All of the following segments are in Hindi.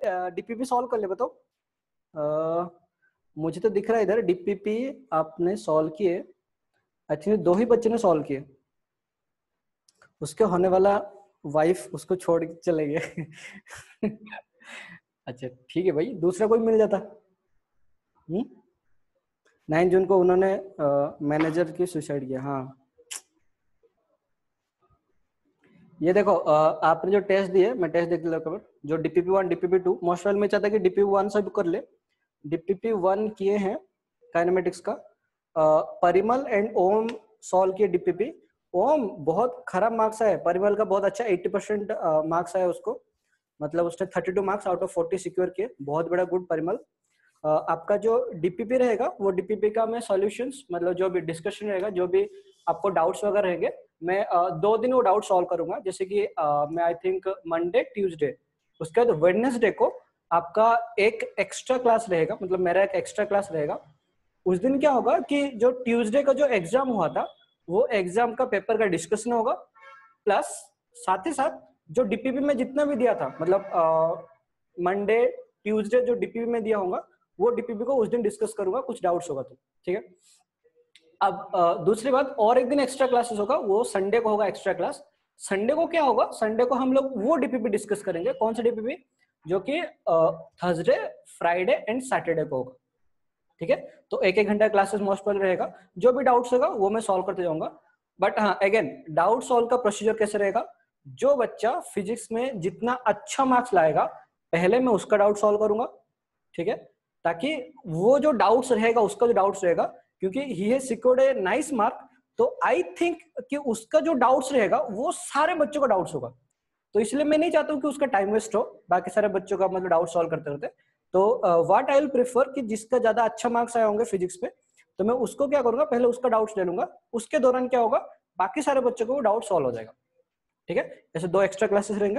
डीपीपी सॉल्व कर ले बताओ। मुझे तो दिख रहा है इधर डीपीपी आपने सॉल्व किए, आई थिंक 2 ही बच्चे ने सॉल्व किए, उसके होने वाला वाइफ उसको छोड़ के चले गए। अच्छा ठीक है भाई, दूसरा कोई मिल जाता। 9 जून को उन्होंने मैनेजर की सुसाइड किया। हाँ ये देखो आपने जो टेस्ट दिए, मैं टेस्ट देख लेता हूँ। जो डीपीपी 1 डीपीपी 2 मोस्ट वेल में चाहता है कि डीपीपी 1 सब कर ले। डीपीपी 1 किए हैं काइनेमेटिक्स का, परिमल एंड ओम सॉल्व किए डीपीपी। ओम बहुत खराब मार्क्स आए, परिमल का बहुत अच्छा 80% मार्क्स आया उसको, मतलब उसने 32 मार्क्स आउट ऑफ 40 सिक्योर किए, बहुत बड़ा गुड परिमल। आपका जो डीपीपी रहेगा वो डीपीपी का मैं सॉल्यूशंस, मतलब जो भी डिस्कशन रहेगा, जो भी आपको डाउट्स वगैरह रहेंगे, मैं 2 दिन वो डाउट सॉल्व करूंगा। जैसे कि मैं आई थिंक मंडे ट्यूसडे, उसके बाद वेडनेसडे को आपका एक एक्स्ट्रा क्लास रहेगा, मतलब मेरा एक एक्स्ट्रा क्लास रहेगा। उस दिन क्या होगा कि जो ट्यूसडे का जो एग्जाम हुआ था वो एग्जाम का पेपर का डिस्कशन होगा, प्लस साथ ही साथ जो डीपीपी में जितना भी दिया था, मतलब मंडे ट्यूसडे जो डीपीपी में दिया होगा वो डीपीपी को उस दिन डिस्कस करूंगा, कुछ डाउट्स होगा तो ठीक है। अब दूसरी बात, और एक दिन एक्स्ट्रा क्लासेस होगा, वो संडे को होगा एक्स्ट्रा क्लास। संडे को क्या होगा, संडे को हम लोग वो डीपीपी डिस्कस करेंगे। कौन सा डीपीपी? जो कि थर्सडे फ्राइडे एंड सैटरडे को होगा, ठीक है। तो 1-1 घंटा क्लासेस मोस्ट प्रोबेबली रहेगा, जो भी डाउट्स होगा वो मैं सॉल्व करते जाऊंगा। बट हाँ अगेन डाउट सॉल्व का प्रोसीजर कैसे रहेगा, जो बच्चा फिजिक्स में जितना अच्छा मार्क्स लाएगा पहले मैं उसका डाउट सॉल्व करूंगा, ठीक है, ताकि वो जो डाउट्स रहेगा उसका जो डाउट्स रहेगा, क्योंकि he has secured a nice mark, तो आई थिंक कि उसका जो डाउट्स रहेगा वो सारे बच्चों का डाउट्स होगा। तो इसलिए मैं नहीं चाहता हूँ कि उसका टाइम वेस्ट हो बाकी सारे बच्चों का, मतलब डाउट सॉल्व करते रहते। तो व्हाट आई विल प्रेफर कि जिसका ज्यादा अच्छा मार्क्स आए होंगे फिजिक्स पे, तो मैं उसको क्या करूंगा, पहले उसका डाउट्स ले लूंगा, उसके दौरान क्या होगा बाकी सारे बच्चों को वो डाउट सॉल्व हो जाएगा, ठीक है। ऐसे 2 एक्स्ट्रा क्लासेस रहेंगे।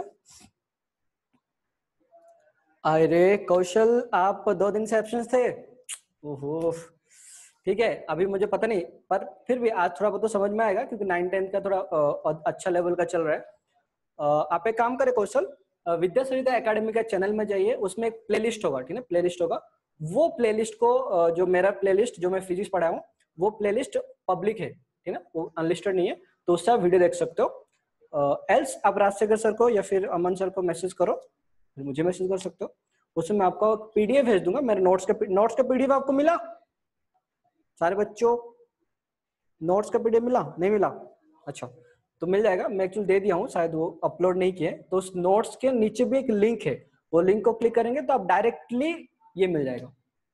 अरे कौशल आप 2 दिन से एब्सेंट थे। ओहो ठीक है, अभी मुझे पता नहीं, पर फिर भी आज थोड़ा बहुत तो समझ में आएगा क्योंकि 9-10 का थोड़ा अच्छा लेवल का चल रहा है। आप एक काम करें कौशल, विद्या सरिता एकेडमी का चैनल में जाइए, उसमें एक प्लेलिस्ट होगा, ठीक है, प्लेलिस्ट होगा। वो प्लेलिस्ट को जो मेरा प्लेलिस्ट जो मैं फिजिक्स पढ़ा हूँ वो प्लेलिस्ट पब्लिक है, ठीक है, वो अनलिस्टेड नहीं है, तो उससे आप वीडियो देख सकते हो। एल्स आप राजशेखर सर को या फिर अमन सर को मैसेज करो, मुझे मैसेज कर सकते हो, उसमें मैं आपको पीडीएफ भेज दूंगा मेरे नोट्स का पीडीएफ आपको मिला सारे बच्चों? नोट्स का पीडीएफ मिला? नहीं मिला? अच्छा तो मिल जाएगा, मैं एक्चुअली दे दिया हूँ, शायद वो अपलोड नहीं किए। तो उस नोट्स के नीचे भी एक लिंक है, वो लिंक को क्लिक करेंगे तो आप डायरेक्टली ये मिल जाएगा।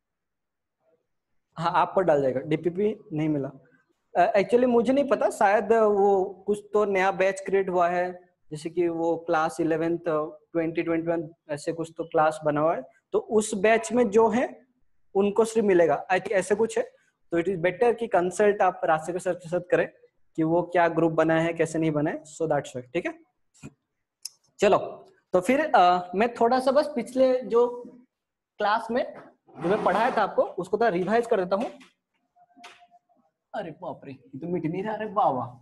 हाँ आप पर डाल जाएगा, डीपीपी नहीं मिला। एक्चुअली मुझे नहीं पता, शायद वो कुछ तो नया बैच क्रिएट हुआ है, जैसे कि वो क्लास 11th 2021 ऐसे कुछ तो क्लास बना हुआ है, तो उस बैच में जो है उनको सिर्फ मिलेगा, आई थिंक ऐसे कुछ है। तो इट इज बेटर कि कंसल्ट आप रास्ते के सर के साथ करें कि वो क्या ग्रुप बना है कैसे नहीं बना है, सो दैट्स व्हाई, ठीक है। चलो तो फिर मैं थोड़ा सा बस पिछले जो क्लास में जो मैं पढ़ाया था आपको उसको थोड़ा रिवाइज कर देता हूँ। अरे बाप रे, ये तो मिट नहीं रहा, अरे वाह वाह।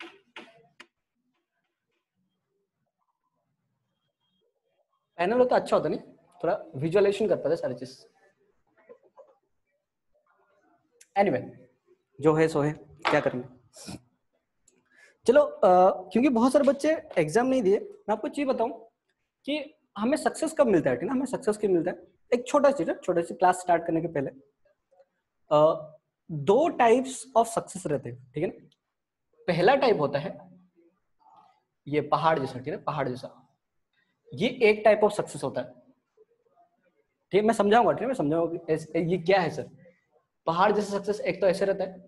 पैनल तो अच्छा होता नहीं, थोड़ा विजुअलाइजेशन कर पाते सारी चीज। एनीवे जो है सो है, क्या करेंगे। चलो क्योंकि बहुत सारे बच्चे एग्जाम नहीं दिए, मैं आपको चीज बताऊं कि हमें सक्सेस कब मिलता है, ठीक है, हमें सक्सेस कब मिलता है। एक छोटा चीज है, छोटे से क्लास स्टार्ट करने के पहले 2 टाइप्स ऑफ सक्सेस रहते हैं, ठीक है ना। पहला टाइप होता है ये पहाड़ जैसा, ठीक है, पहाड़ जैसा, ये एक टाइप ऑफ सक्सेस होता है, ठीक है, मैं समझाऊंगा, ठीक है, मैं समझाऊंगा ये क्या है सर। पहाड़ जैसा सक्सेस एक तो ऐसे रहता है,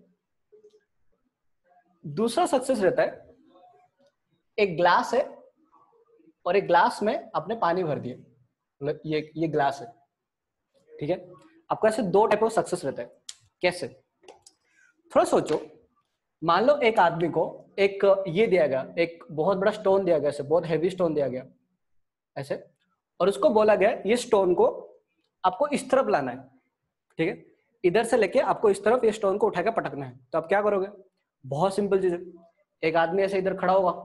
दूसरा सक्सेस रहता है एक ग्लास है और एक ग्लास में आपने पानी भर दिया, मतलब ये ग्लास है, ठीक है। आपको ऐसे 2 टाइप ऑफ सक्सेस रहता है। कैसे, थोड़ा सोचो। मान लो एक आदमी को एक ये दिया गया, एक बहुत बड़ा स्टोन दिया गया, ऐसे बहुत हैवी स्टोन दिया गया ऐसे, और उसको बोला गया ये स्टोन को आपको इस तरफ लाना है, ठीक है, इधर से लेके आपको इस तरफ ये स्टोन को उठा के पटकना है। तो आप क्या करोगे? बहुत सिंपल चीज है, एक आदमी ऐसे इधर खड़ा होगा,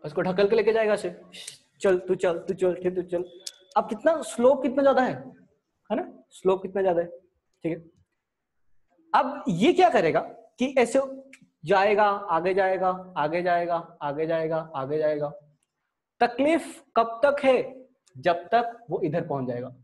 उसको ढकल के लेके जाएगा से, चल तू चल तू चल ठीक तू चल। अब कितना स्लोप कितना ज्यादा है ना, स्लोप कितना ज्यादा है, ठीक है। अब ये क्या करेगा कि ऐसे जाएगा, आगे जाएगा, आगे जाएगा, आगे जाएगा, आगे जाएगा। तकलीफ कब तक है, जब तक वो इधर पहुंच जाएगा।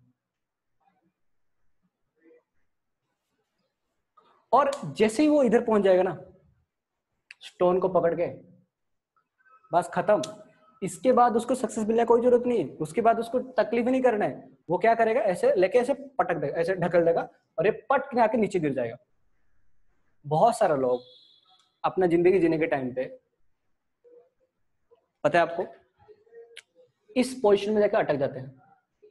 और जैसे ही वो इधर पहुंच जाएगा ना, स्टोन को पकड़ के बस खत्म। इसके बाद उसको सक्सेस मिलने की कोई जरूरत नहीं है, उसके बाद उसको तकलीफ ही नहीं करना है। वो क्या करेगा, ऐसे लेके ऐसे पटक देगा, ऐसे ढकल देगा और ये पट के आके नीचे गिर जाएगा। बहुत सारे लोग अपना जिंदगी जीने के टाइम पे, पता है आपको, इस पोजीशन में जाकर अटक जाते हैं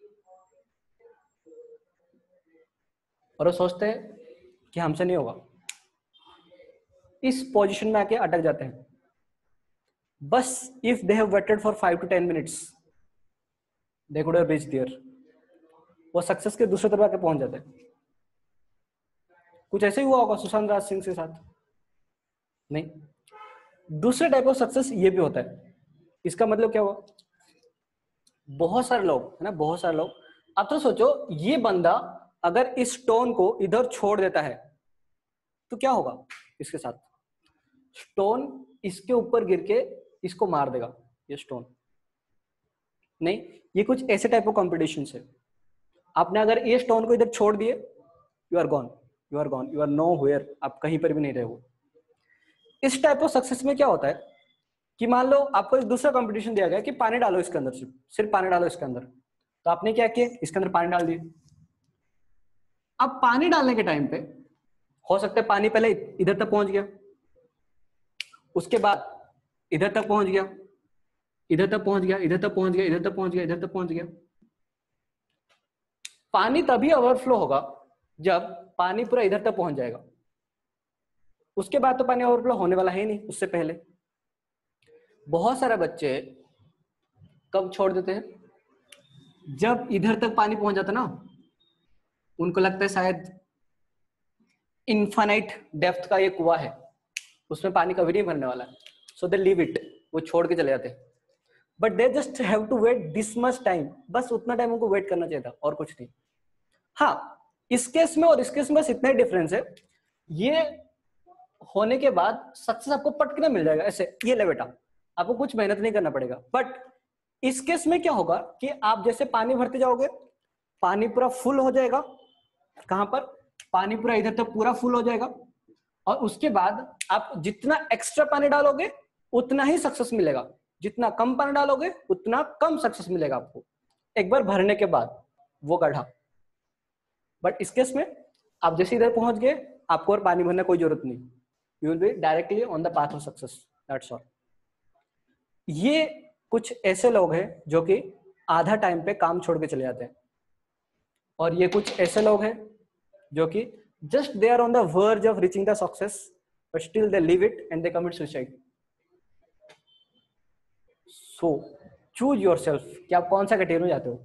और वो सोचते हैं कि हमसे नहीं होगा। इस पोजीशन में आके अटक जाते हैं। बस if they have waited for 5 to 10 minutes they could have reached there, वो सक्सेस के दूसरे तरफ आके पहुंच जाते हैं। कुछ ऐसे ही हुआ होगा सुशांत राज सिंह के साथ, नहीं। दूसरे टाइप ऑफ सक्सेस ये भी होता है। इसका मतलब क्या हुआ, बहुत सारे लोग है ना, बहुत सारे लोग। अब तो सोचो ये बंदा अगर इस स्टोन को इधर छोड़ देता है तो क्या होगा इसके साथ। स्टोन इसके ऊपर गिर के इसको मार देगा, ये स्टोन नहीं। ये कुछ ऐसे टाइप ऑफ कॉम्पिटिशन है। आपने अगर ये स्टोन को इधर छोड़ दिए, you are gone, you are gone, you are nowhere, आप कहीं पर भी नहीं रहे हो। इस टाइप ऑफ सक्सेस में क्या होता है कि मान लो आपको एक दूसरा कंपटीशन दिया गया कि पानी डालो इसके अंदर, सिर्फ पानी डालो इसके अंदर। तो आपने क्या किया, इसके अंदर पानी डाल दिए। अब पानी डालने के टाइम पे हो सकता है पानी पहले इधर तक पहुंच गया, उसके बाद इधर तक पहुंच गया, इधर तक पहुंच गया, इधर तक पहुंच गया, इधर तक पहुंच गया, इधर तक पहुंच गया। पानी तभी ओवरफ्लो होगा जब पानी पूरा इधर तक पहुंच जाएगा। उसके बाद तो पानी ओवरफ्लो होने वाला है नहीं, उससे पहले। बहुत सारे बच्चे कब छोड़ देते हैं, जब इधर तक पानी पहुंच जाता ना, उनको लगता है शायद इनफाइनाइट डेप्थ का ये कुआं है, उसमें पानी कभी नहीं भरने वाला है, सो दे लीव इट, वो छोड़ के चले जाते हैं। But they just have to wait this much time, बस उतना टाइम उनको वेट करना चाहिए था और कुछ नहीं। हाँ, इस केस में और इस केस में बस इतना ही डिफरेंस है, ये होने के बाद सक्सेस आपको पटकना मिल जाएगा ऐसे, ये ले बेटा, आपको कुछ मेहनत नहीं करना पड़ेगा। बट इस केस में क्या होगा कि आप जैसे पानी भरते जाओगे, पानी पूरा फुल हो जाएगा, कहां पर, पानी पूरा इधर तक पूरा फुल हो जाएगा, और उसके बाद आप जितना एक्स्ट्रा पानी डालोगे उतना ही सक्सेस मिलेगा, जितना कम पानी डालोगे उतना कम सक्सेस मिलेगा आपको एक बार भरने के बाद वो गड्ढा। बट इस केस में आप जैसे इधर पहुंच गए, आपको और पानी भरने कोई जरूरत नहीं, you will be directly on the path of success, that's all. ये कुछ ऐसे लोग हैं जो कि आधा टाइम पे काम छोड़ के चले जाते हैं, और ये कुछ ऐसे लोग हैं जो कि just they are on the verge of reaching the success but still they leave it and they commit suicide. So choose yourself कि आप कौन सा कैटेगरी में जाते हो।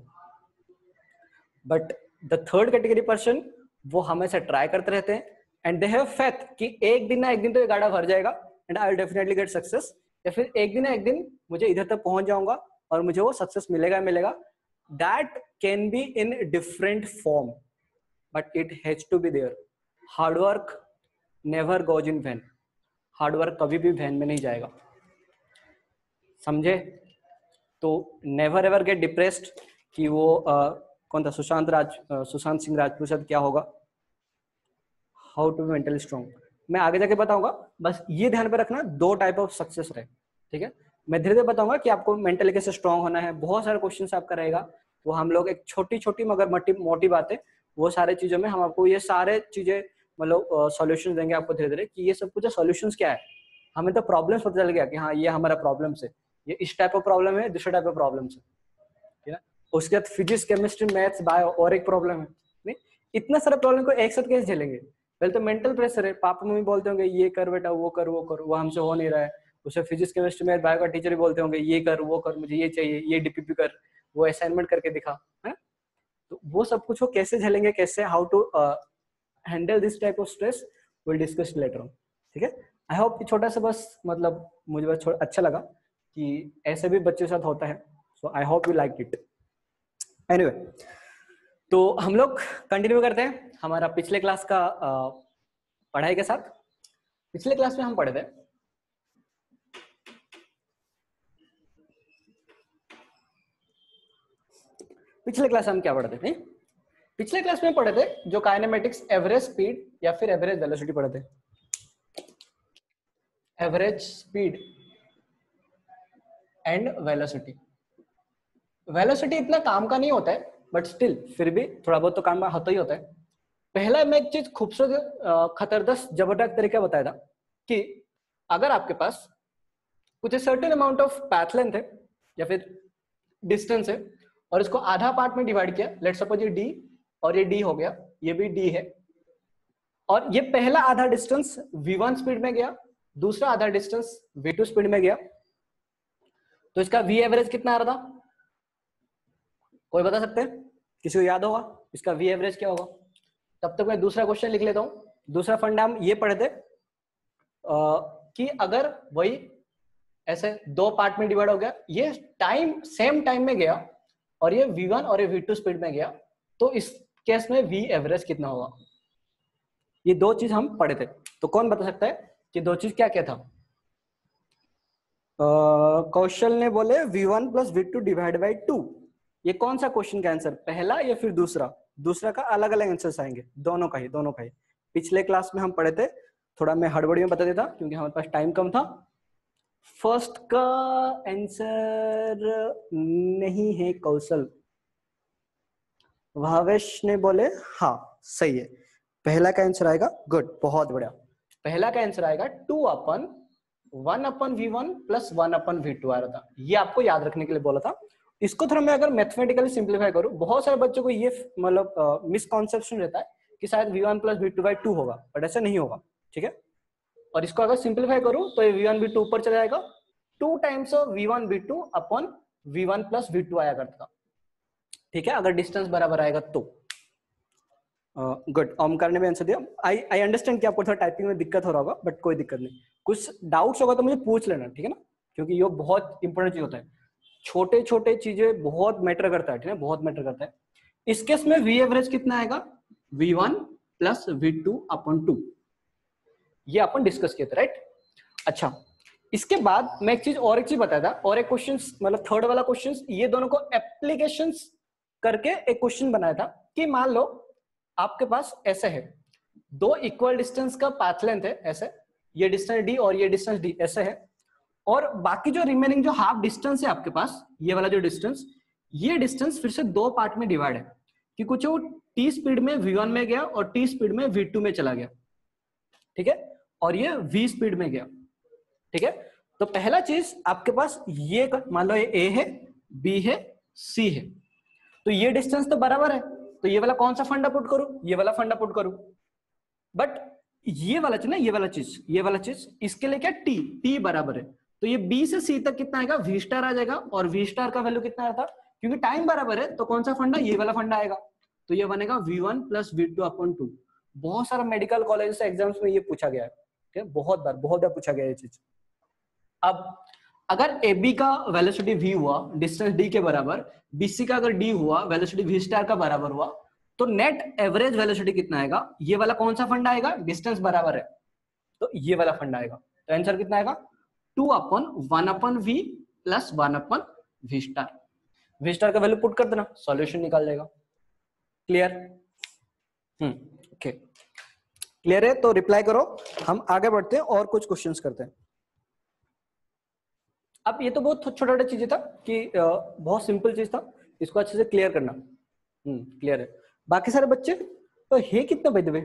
But the third category person वो हमेशा ट्राई करते रहते हैं एंड दे हैव फेथ कि एक दिन ना एक दिन तो ये गाड़ा भर जाएगा and I will definitely get success, या फिर एक दिन ना एक दिन मुझे इधर तक पहुंच जाऊंगा और मुझे वो सक्सेस मिलेगा मिलेगा। That can be in different form but it has to be there. Hard work never goes in vain, hard work कभी भी वैन में नहीं जाएगा, समझे। तो नेवर एवर गेट डिप्रेस्ड कि वो कौन था, सुशांत सिंह राजपूत साथ क्या होगा, how to be mentally strong, मैं आगे जाके बताऊंगा। बस ये ध्यान पे रखना, दो टाइप ऑफ सक्सेस रहे, ठीक है। मैं धीरे धीरे बताऊंगा कि आपको मेंटली कैसे स्ट्रॉन्ग होना है, बहुत सारे क्वेश्चन आपका रहेगा, वो हम लोग एक छोटी छोटी मगर मोटी बातें, वो सारे चीजों में हम आपको ये सारे चीजें मतलब सॉल्यूशंस देंगे आपको धीरे धीरे कि ये सब कुछ सॉल्यूशंस क्या है। हमें तो प्रॉब्लम्स पता चल गया कि हाँ ये हमारा प्रॉब्लम्स है, ये इस टाइप ऑफ प्रॉब्लम है, दूसरे टाइप ऑफ प्रॉब्लम्स है, ठीक है। उसके बाद फिजिक्स केमिस्ट्री मैथ्स बायो और एक प्रॉब्लम है, नहीं इतना सारा प्रॉब्लम को एक साथ कैसे झेलेंगे। पहले तो मेंटल प्रेशर है, पापा मम्मी बोलते होंगे ये कर बेटा, वो कर वो कर, वो हमसे हो नहीं रहा है। उसे फिजिक्स केमिस्ट्री मैथ बायो का टीचर ही बोलते होंगे ये कर वो कर, मुझे ये चाहिए, ये डीपीपी कर, वो असाइनमेंट करके दिखा, है। तो वो सब कुछ वो कैसे झेलेंगे, कैसे how to handle this type of stress, will discuss later on, ठीक है। आई होप कि छोटा सा बस मतलब मुझे बस अच्छा लगा कि ऐसे भी बच्चों के साथ होता है। So I hope you like it. Anyway, तो हम लोग कंटिन्यू करते हैं हमारा पिछले क्लास का पढ़ाई के साथ। पिछले क्लास में हम पढ़े थे पिछले क्लास में हम क्या पढ़े थे? नहीं, पिछले क्लास में पढ़े थे जो काइनेमेटिक्स एवरेज स्पीड या फिर एवरेज वेलोसिटी पढ़े थे। Average speed and velocity. Velocity इतना काम का नहीं होता है, बट स्टिल फिर भी थोड़ा बहुत तो काम का होता ही होता है। पहला मैं एक चीज खूबसूरत खतरदस्त जबरदस्त तरीका बताया था कि अगर आपके पास कुछ certain amount of path length है या फिर डिस्टेंस है और इसको आधा पार्ट में डिवाइड किया, लेट्स सपोज ये डी और ये डी हो गया, ये भी डी है, और ये पहला आधा डिस्टेंस v1 स्पीड में गया, दूसरा आधा डिस्टेंस v2 स्पीड में गया, तो इसका v एवरेज कितना आ रहा था? कोई बता सकते हैं? किसी को याद होगा इसका v एवरेज क्या होगा? तब तक मैं दूसरा क्वेश्चन लिख लेता हूं। दूसरा फंडा हम ये पढ़े थे कि अगर वही ऐसे दो पार्ट में डिवाइड हो गया, ये टाइम सेम टाइम में गया और ये v1 और ये v2 स्पीड में गया, तो इस केस में v एवरेज कितना होगा? ये दो चीज हम पढ़े थे। तो कौन बता सकता है कि दो चीज क्या क्या था? कौशल ने बोले v1 plus v2 divide by 2। ये कौन सा क्वेश्चन का आंसर, पहला या फिर दूसरा? दूसरा का अलग अलग आंसर्स आएंगे, दोनों का ही। पिछले क्लास में हम पढ़े थे, थोड़ा मैं हड़बड़ी में बता देता क्योंकि हमारे पास टाइम कम था। फर्स्ट का आंसर नहीं है कौशल। भावेश ने बोले हाँ सही है, पहला का आंसर आएगा। गुड, बहुत बढ़िया। पहला का आंसर आएगा 2/1/v1 प्लस 1/v2 आ रहा था। ये आपको याद रखने के लिए बोला था। इसको थोड़ा मैं अगर मैथमेटिकली सिंप्लीफाई करूं, बहुत सारे बच्चों को ये मतलब मिसकॉन्सेप्शन रहता है कि शायद v1 प्लस v2/2 होगा, बट ऐसा नहीं होगा, ठीक है। और इसको अगर सिंप्लीफाई करूं तो ये v1 v2 ऊपर चला जाएगा, 2 times of v1 v2 upon v1 plus v2 आया करता, ठीक है, अगर डिस्टेंस बराबर आएगा तो। गुड, ओमकार ने भी आंसर दिया। आई अंडरस्टैंड कि आपको थोड़ा टाइपिंग में दिक्कत हो रहा होगा, बट कोई दिक्कत नहीं। कुछ डाउट्स होगा तो मुझे पूछ लेना, ठीक है ना, क्योंकि ये बहुत इंपॉर्टेंट चीज होता है। छोटे छोटे चीजें बहुत मैटर करता है, ठीक है, बहुत मैटर करता है। इस केस में v एवरेज कितना आएगा? v1 plus v2 upon 2। ये अपन डिस्कस किए थे, राइट। अच्छा, इसके बाद मैं एक चीज बताया था, और एक क्वेश्चन मतलब थर्ड वाला क्वेश्चन, ये दोनों को एप्लीकेशंस करके एक क्वेश्चन बनाया था कि मान लो आपके पास ऐसे है, दो इक्वल डिस्टेंस का पाथ लेंथ है, ऐसे ये डिस्टेंस d और ये डिस्टेंस d ऐसे है, और बाकी जो रिमेनिंग जो हाफ डिस्टेंस है आपके पास, ये वाला जो डिस्टेंस, ये डिस्टेंस फिर से दो पार्ट में डिवाइड है कि कुछ वो t स्पीड में v1 में गया और t स्पीड में v2 में चला गया, ठीक है, और ये v स्पीड में गया, ठीक है। तो पहला चीज आपके पास ये मान लो ये a है, b है, c है, तो ये डिस्टेंस तो बराबर है, तो ये वाला कौन सा फंडा पुट करूं? ये वाला फंडा पुट करूं। बट ये वाला चीज ना, ये वाला चीज इसके लिए क्या, t बराबर है, तो ये b से c तक कितना आएगा? v स्टार आ जाएगा, और v स्टार का वैल्यू कितना आता? क्योंकि टाइम बराबर है तो कौन सा फंडा? ये वाला फंडा आएगा, तो ये बनेगा v1 प्लस v2 अपॉन 2। बहुत सारा मेडिकल कॉलेज से एग्जाम्स में ये पूछा गया है, ठीक है, बहुत बार पूछा गया है ये चीज। अब अगर AB का वेलोसिटी v हुआ डिस्टेंस d के बराबर, BC का अगर d हुआ वेलोसिटी v स्टार का बराबर हुआ, तो नेट एवरेज वेलोसिटी कितना आएगा? ये वाला कौन सा फंडा आएगा? डिस्टेंस बराबर है तो ये वाला फंडा आएगा। तो आंसर कितना आएगा? 2/1/v plus 1/v star. v star का वैल्यू पुट कर देना, सॉल्यूशन निकाल जाएगा। क्लियर? ओके, क्लियर है तो रिप्लाई करो, हम आगे बढ़ते हैं और कुछ क्वेश्चंस करते हैं। अब ये तो बहुत छोटा छोटा चीजें था कि बहुत सिंपल चीज था, इसको अच्छे से क्लियर करना। क्लियर है। बाकी सारे बच्चे तो है कितने बाय द वे?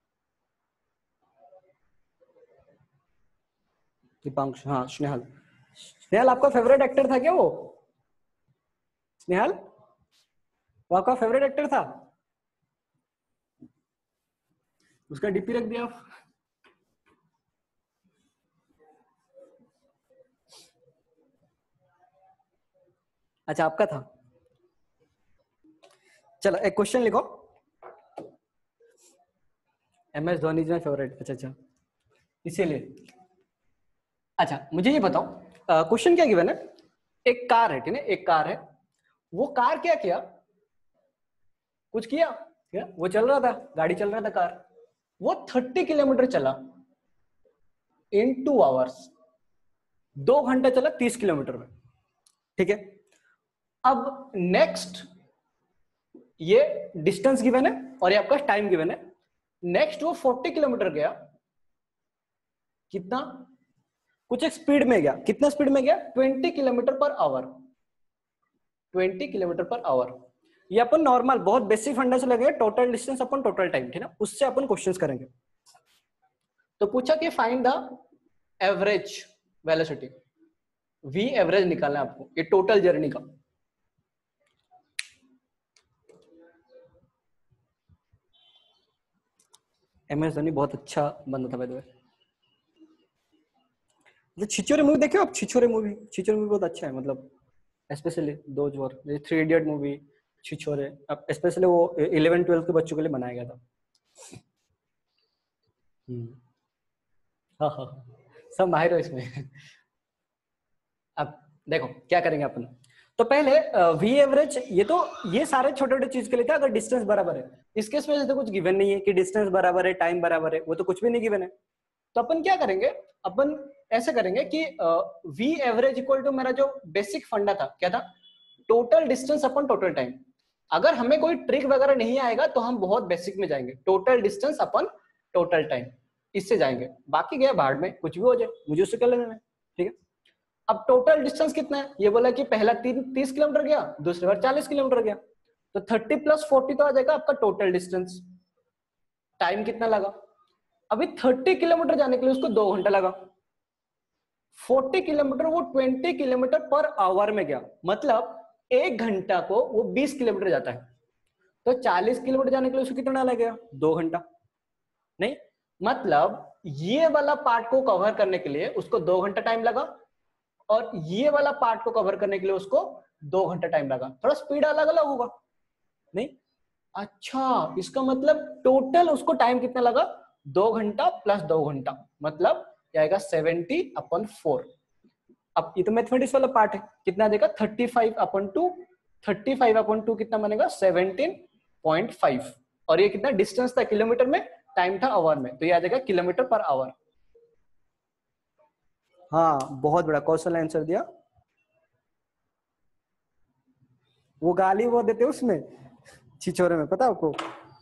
दीपांश, हाँ, स्नेहल आपका फेवरेट एक्टर था क्या वो? स्नेहल वो आपका फेवरेट एक्टर था? उसका डीपी रख दिया आप? अच्छा, आपका था। चलो एक क्वेश्चन लिखो, MS Dhoni is my favourite. अच्छा, इसीलिए। अच्छा, मुझे ये बताओ, क्वेश्चन क्या गिवन है, एक कार है, ठीक है, एक कार है, वो कार क्या किया, कुछ किया, ठीक है, वो चल रहा था, गाड़ी चल रहा था कार, वो 30 किलोमीटर चला इन 2 आवर्स, 2 घंटा चला 30 किलोमीटर में, ठीक है। अब नेक्स्ट ये डिस्टेंस गिवन है और ये आपका टाइम गिवन है। नेक्स्ट वो 40 किलोमीटर गया, कितना, कुछ एक स्पीड में गया, कितना स्पीड में गया, 20 kilometre per our, 20 kilometre per our. ये अपन नॉर्मल बहुत बेसिक फंडा से लगेगा, टोटल डिस्टेंस अपन टोटल टाइम, ठीक है, उससे अपन क्वेश्चंस करेंगे। तो पूछा कि find the average velocity, v average निकालना है आपको, ये टोटल जर्नी का। MS धोनी बहुत अच्छा बंदा था, बाय द वे। ये छिछोरे मूवी देखे हो आप, छिछोरे मूवी, छिछोरे मूवी बहुत अच्छा है, मतलब specially those were 3 idiot movie, Chhichhore, अब स्पेशली वो 11-12 के बच्चों के लिए बनाया गया था। हाँ हाँ, सब माहिर हो इसमें। अब देखो क्या करेंगे अपन, तो पहले वी एवरेज, ये सारे छोटे छोटे चीज के लिए था, अगर डिस्टेंस बराबर है। इस केस में तो कुछ गिवन नहीं है कि डिस्टेंस बराबर है, टाइम बराबर है, वो तो कुछ भी नहीं गिवन है। तो अपन क्या करेंगे, अपन ऐसे करेंगे कि वी एवरेज इक्वल टू मेरा जो बेसिक फंडा था, क्या था, टोटल डिस्टेंस अपन टोटल टाइम। अगर हमें कोई ट्रिक वगैरह नहीं आएगा तो हम बहुत बेसिक में जाएंगे, टोटल डिस्टेंस अपन टोटल टाइम, इससे जाएंगे। बाकी गया भाड़ में, कुछ भी हो जाए, मुझे उससे कर लेना है, ठीक है। अब टोटल डिस्टेंस कितना है, ये बोला कि पहला 30 किलोमीटर गया, दूसरी बार 40 किलोमीटर गया, तो 30 + 40 तो आ जाएगा आपका टोटल डिस्टेंस। टाइम कितना लगा, अभी 30 किलोमीटर जाने के लिए उसको 2 घंटा लगा, 40 किलोमीटर वो 20 किलोमीटर पर आवर में गया, मतलब 1 घंटा को वो 20 किलोमीटर जाता है, तो 40 किलोमीटर जाने के लिए उसको कितना लगेगा, 2 घंटा। नहीं, मतलब ये वाला पार्ट को कवर करने के लिए उसको 2 घंटा टाइम लगा, और ये वाला पार्ट को कवर करने के लिए उसको 2 घंटा टाइम लगा। थोड़ा स्पीड अलग अलग होगा, नहीं, अच्छा, इसका मतलब टोटल उसको टाइम कितना लगा, 2 घंटा प्लस 2 घंटा, मतलब क्या आएगा, 70/4। अब ये तो मैथमेटिक्स वाला पार्ट है, कितना देगा, 35/2, 35/2 कितना बनेगा, 17.5, और ये कितना डिस्टेंस था किलोमीटर में, टाइम था आवर में, तो ये आ जाएगा किलोमीटर पर आवर। हाँ, बहुत बड़ा कौशल आंसर दिया। वो गाली वो देते उसमें छिछोरे में, पता आपको,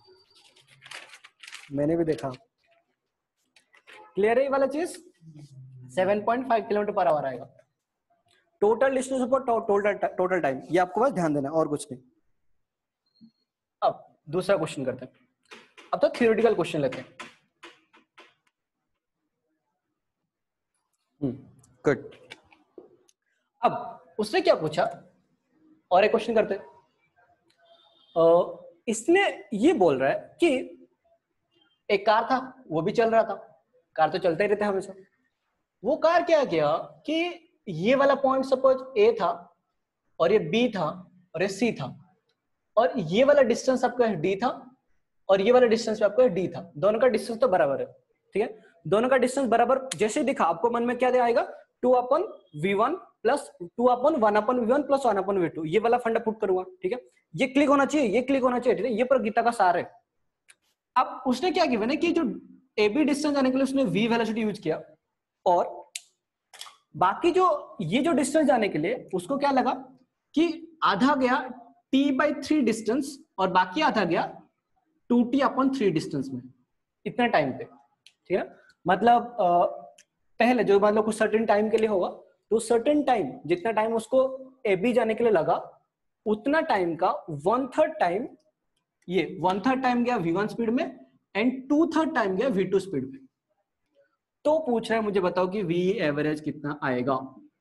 मैंने भी देखा। क्लियर है ये वाला चीज, 7.5 किलोमीटर पर आवर आएगा total distance per total time, ये आपको बस ध्यान देना, और कुछ नहीं। अब दूसरा क्वेश्चन करते हैं, अब तो थ्योरेटिकल क्वेश्चन लेते हैं। गुड। अब उसने क्या पूछा, और एक क्वेश्चन करते हैं। इसने ये बोल रहा है कि एक कार था, वो भी चल रहा था, कार तो चलते ही रहते हैं हमेशा। वो कार क्या किया कि ये वाला पॉइंट सपोज ए था, और ये बी था, और ये सी था, और ये वाला डिस्टेंस आपका डी था, और ये वाला डिस्टेंस आपका डी था, दोनों का डिस्टेंस तो बराबर है, ठीक है, दोनों का डिस्टेंस बराबर जैसे दिखा, आपको मन में क्या आएगा, 2/v1 plus 2/1/v1 plus 1/v2, ये वाला फंडा पुट करूंगा, ठीक है, ये क्लिक होना चाहिए, ये क्लिक होना चाहिए, ठीक है, ये पर गीता का सार है। अब उसने क्या गिवन है कि जो AB डिस्टेंस जाने के लिए उसने V वेलोसिटी यूज किया, और बाकी जो ये जो डिस्टेंस जाने के लिए उसको क्या लगा कि आधा गया T/3 डिस्टेंस, और बाकी आधा गया 2T/3 डिस्टेंस में, इतना टाइम पे, ठीक है। मतलब पहले जो मान लो कुछ सर्टेन टाइम के लिए होगा, तो सर्टेन टाइम जितना टाइम उसको AB जाने के लिए लगा, उतना टाइम का 1/3 टाइम, ये 1/3 टाइम गया V1 स्पीड में, एंड 2/3 टाइम गया V2 स्पीड में। तो पूछ रहा है मुझे बताओ कि V एवरेज कितना आएगा।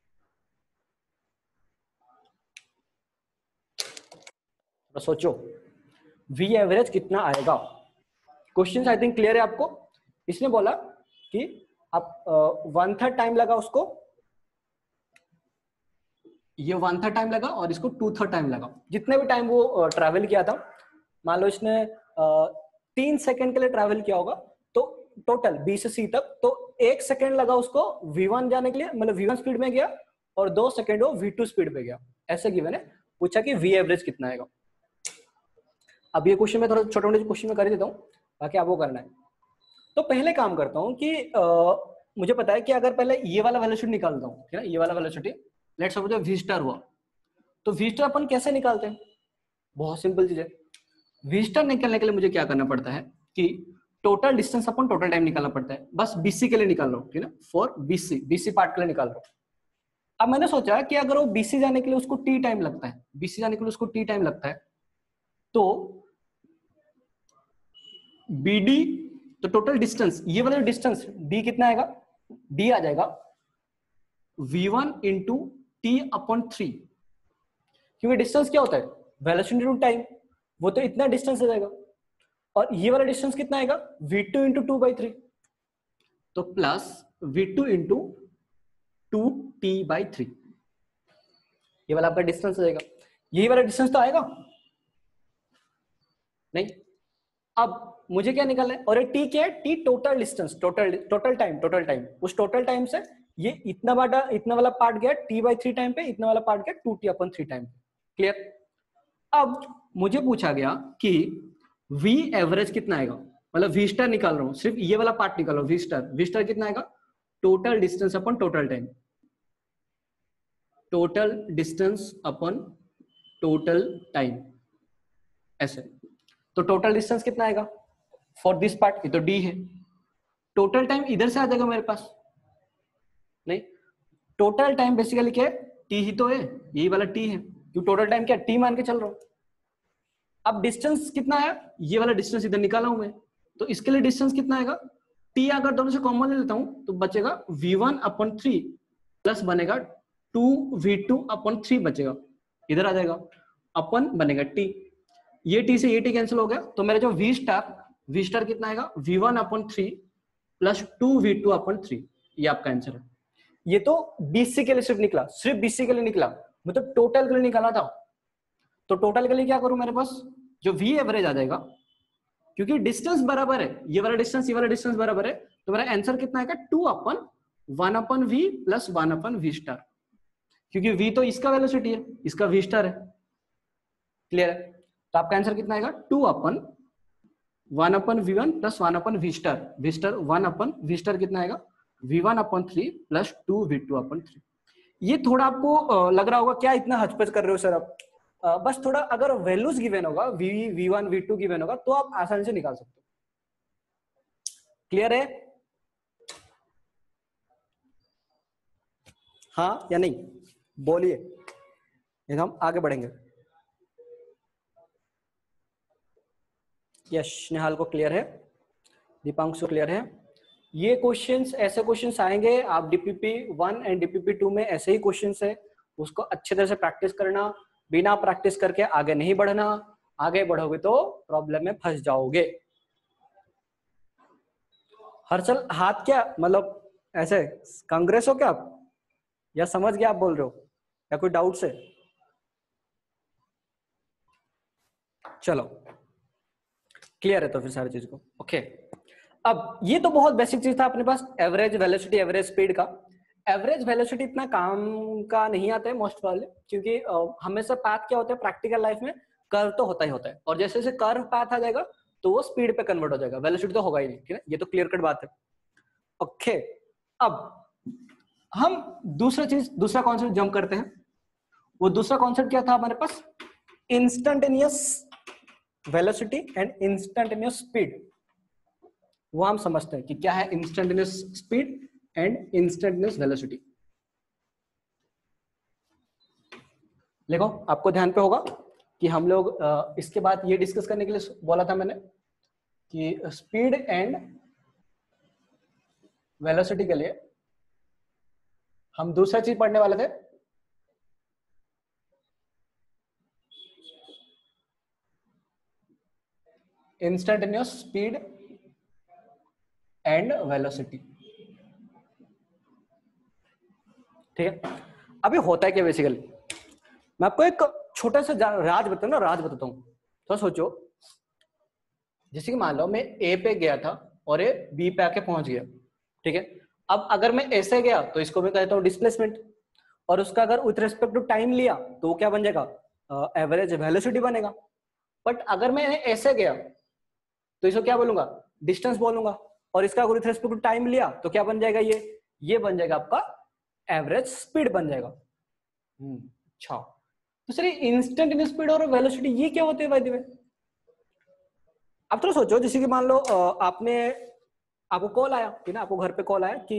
तो सोचो V एवरेज कितना आएगा। क्वेश्चन आई थिंक क्लियर है आपको। इसने बोला कि आप 1/3 टाइम लगा उसको, ये 1/3 टाइम लगा, और इसको 2/3 टाइम लगा, जितने भी टाइम वो ट्रैवल किया था। मान लो इसने 3 सेकंड के लिए ट्रैवल किया होगा, तो टोटल B से C तक, तो 1 सेकंड लगा उसको V1 जाने के लिए, मतलब V1 स्पीड में गया, और 2 सेकंड वो v2 स्पीड पे गया, ऐसे गिवन है। पूछा कि v एवरेज कितना आएगा। अब ये क्वेश्चन में थोड़ा छोटे मोटे क्वेश्चन में कर देता हूँ, बाकी आपको करना है। तो पहले काम करता हूँ कि मुझे पता है कि अगर पहले ये वाला वेलोसिटी निकालता हूँ, ठीक है, ये वाला velocity let's suppose v star हुआ, तो v स्टार अपन कैसे निकालते हैं? बहुत सिंपल चीज है। v स्टार निकालने के लिए मुझे क्या करना पड़ता है कि टोटल डिस्टेंस अपन टोटल टाइम निकालना पड़ता है। बस BC के लिए निकाल रहा हूँ, ठीक है ना, फॉर BC पार्ट के लिए निकाल रहा हूँ। अब मैंने सोचा कि अगर वो BC जाने के लिए उसको t टाइम लगता है, BC जाने के लिए उसको t टाइम लगता है, तो BD, तो टोटल डिस्टेंस, ये वाला डिस्टेंस d कितना आएगा, d आ जाएगा v1 इंटू t अपॉन 3, क्योंकि डिस्टेंस क्या होता है, वेलोसिटी टू टाइम, वो तो इतना डिस्टेंस आ जाएगा। और ये वाला डिस्टेंस कितना आएगा, v2 इंटू 2/3, तो प्लस v2 इंटू 2t/3, ये वाला आपका डिस्टेंस आ जाएगा। यही वाला डिस्टेंस तो आएगा नहीं। अब मुझे क्या निकालना है, और ये t क्या है, t total distance, total time, उस टोटल टाइम से ये इतना वाला पार्ट गया t/3 टाइम पे, इतना वाला पार्ट गया 2t/3 टाइम पे। क्लियर? अब मुझे पूछा गया कि v एवरेज कितना आएगा, मतलब v स्टार निकाल रहा हूं, सिर्फ ये वाला पार्ट निकाल रहा हूं, v स्टार कितना आएगा, total distance upon total time, total distance upon total time, ऐसे। तो टोटल डिस्टेंस कितना आएगा फॉर दिस पार्ट, ये तो d है। टोटल टाइम इधर से आ जाएगा मेरे पास, नहीं, टोटल टाइम बेसिकली क्या है, t ही तो है, यही वाला t है, क्योंकि टोटल टाइम क्या t मान के चल रहा हूं। अब डिस्टेंस कितना है, ये वाला डिस्टेंस इधर निकाला हूं मैं, तो इसके लिए डिस्टेंस कितना आएगा, t अगर दोनों से कॉमन ले लेता हूं तो बचेगा v1/3 प्लस बनेगा 2v2/3 बचेगा, इधर आ जाएगा, अपन बनेगा t, ये t से ये t कैंसिल हो गया, तो मेरा जो v स्टार कितना आएगा, v1/3 प्लस 2v2/3, ये आपका आंसर है। ये तो BC के लिए सिर्फ निकला, सिर्फ BC के लिए निकला, मतलब टोटल के लिए निकाला था। तो टोटल के लिए क्या करूं, मेरे पास जो v एवरेज आ जाएगा, क्योंकि डिस्टेंस बराबर है, ये वाला डिस्टेंस बराबर है, तो मेरा आंसर कितना आएगा, 2/1/v प्लस 1/v स्टार, क्योंकि v तो इसका वेलोसिटी है, इसका v स्टार है। क्लियर है? तो आपका आंसर कितना आएगा, 2/1/v1 plus 1/v star, v star 1/v star कितना आएगा, v1/3 प्लस 2v2/3। ये थोड़ा आपको लग रहा होगा क्या इतना हचपच कर रहे हो सर आप, बस थोड़ा अगर वैल्यूज गिवन होगा, v1 v2 गिवन होगा, तो आप आसानी से निकाल सकते हो। क्लियर है? हाँ या नहीं, बोलिए, हम आगे बढ़ेंगे। यश, निहाल को क्लियर है, दीपांशु को क्लियर है। ये क्वेश्चंस, ऐसे क्वेश्चंस आएंगे, आप DPP1 एंड DPP2 में ऐसे ही क्वेश्चंस है, उसको अच्छे तरह से प्रैक्टिस करना, बिना प्रैक्टिस करके आगे नहीं बढ़ना, आगे बढ़ोगे तो प्रॉब्लम में फंस जाओगे। हर्षल, हाथ क्या मतलब ऐसे कांग्रेस हो क्या आप, या समझ गया आप बोल रहे हो, या कोई डाउट से? चलो क्लियर है तो फिर सारी चीज को, ओके। अब ये तो बहुत बेसिक चीज था अपने पास, एवरेज वेलोसिटी, एवरेज स्पीड का। एवरेज वेलोसिटी इतना काम का नहीं आता है मोस्ट वाले, क्योंकि हमेशा पाथ क्या होता है प्रैक्टिकल लाइफ में, कर्व तो होता ही होता है, और जैसे जैसे कर्व पाथ आ जाएगा तो वो स्पीड पे कन्वर्ट हो जाएगा, वेलोसिटी तो होगा ही नहीं, ठीक है, ये तो क्लियर कट बात है। ओके, अब हम दूसरा कॉन्सेप्ट जंप करते हैं। वो दूसरा कॉन्सेप्ट क्या था हमारे पास, instantaneous velocity and instantaneous speed. वो हम समझते हैं कि क्या है instantaneous speed and instantaneous velocity. देखो आपको ध्यान पे होगा कि हम लोग इसके बाद ये डिस्कस करने के लिए बोला था मैंने कि स्पीड एंड वेलोसिटी के लिए हम दूसरा चीज पढ़ने वाले थे, इंस्टेंटेनियस स्पीड एंड वेलोसिटी। ठीक है, अभी होता है क्या बेसिकली, मैं आपको एक छोटा सा राज बताता हूं। तो सोचो, जैसे कि मान लो मैं ए पे गया था और ए बी पे आके पहुंच गया, ठीक है। अब अगर मैं ऐसे गया तो इसको मैं कहता हूं डिस्प्लेसमेंट, और उसका अगर विथ रेस्पेक्ट टू टाइम लिया तो वो क्या बन जाएगा, एवरेज वेलोसिटी बनेगा। बट अगर मैं ऐसे गया तो इसको क्या बोलूंगा, डिस्टेंस बोलूंगा। और इसका अगर विथ रेस्पेक्ट टू टाइम लिया तो क्या बन जाएगा, ये बन जाएगा आपका एवरेज स्पीड बन जाएगा। अच्छा, तो सर इंस्टेंटेनियस स्पीड और वेलोसिटी ये क्या होते हैं बाय द वे? आप थोड़ा सोचो, जैसे कि मान लो आपको कॉल आया, ठीक है ना, आपको घर पे कॉल आया कि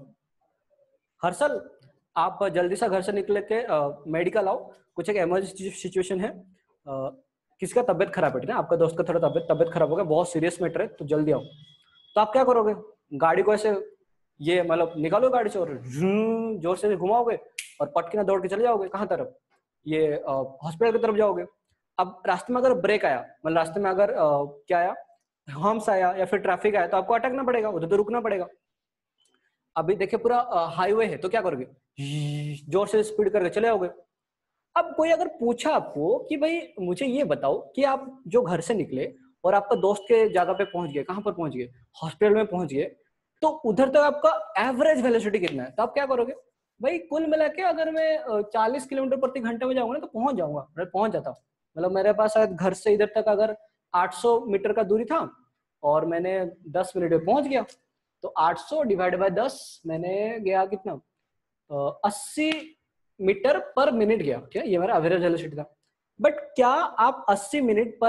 हर्षल आप जल्दी से घर से निकल के मेडिकल आओ, कुछ एक इमरजेंसी सिचुएशन है, किसी का तबियत खराब है, ठीक है, आपका दोस्त का थोड़ा तबियत खराब हो गया, बहुत सीरियस मैटर है, तो जल्दी आओ। तो आप क्या करोगे, गाड़ी को ऐसे ये मतलब निकालो गाड़ी से और जोर से घुमाओगे और पटके ना दौड़ के चले जाओगे कहाँ तरफ, ये हॉस्पिटल की तरफ जाओगे। अब रास्ते में अगर ब्रेक आया, मतलब रास्ते में अगर क्या आया, हम्स आया या फिर ट्रैफिक आया, तो आपको अटकना पड़ेगा, उधर तो रुकना पड़ेगा। अभी देखिए पूरा हाईवे है, तो क्या करोगे, जोर से स्पीड करके चले आओगे। अब कोई अगर पूछा आपको कि भाई मुझे ये बताओ कि आप जो घर से निकले और आपका दोस्त के जगह पे पहुंच गए, कहां पर पहुंच गए, हॉस्पिटल में पहुंच गए, तो उधर तक आपका एवरेज वेलोसिटी कितना है, तो आप क्या करोगे, भाई कुल मिला के अगर मैं 40 किलोमीटर प्रति घंटे में जाऊंगा ना तो पहुंच जाऊंगा, मैं पहुंच जाता हूँ। मतलब मेरे पास शायद घर से इधर तक अगर 800 मीटर का दूरी था और मैंने 10 मिनट में पहुंच गया, तो 800 डिवाइड बाय 10 मैंने गया कितना, 80 मीटर पर मिनट गया, ठीक है, ये मेरा एवरेज वेलोसिटी था। बट क्या आप 80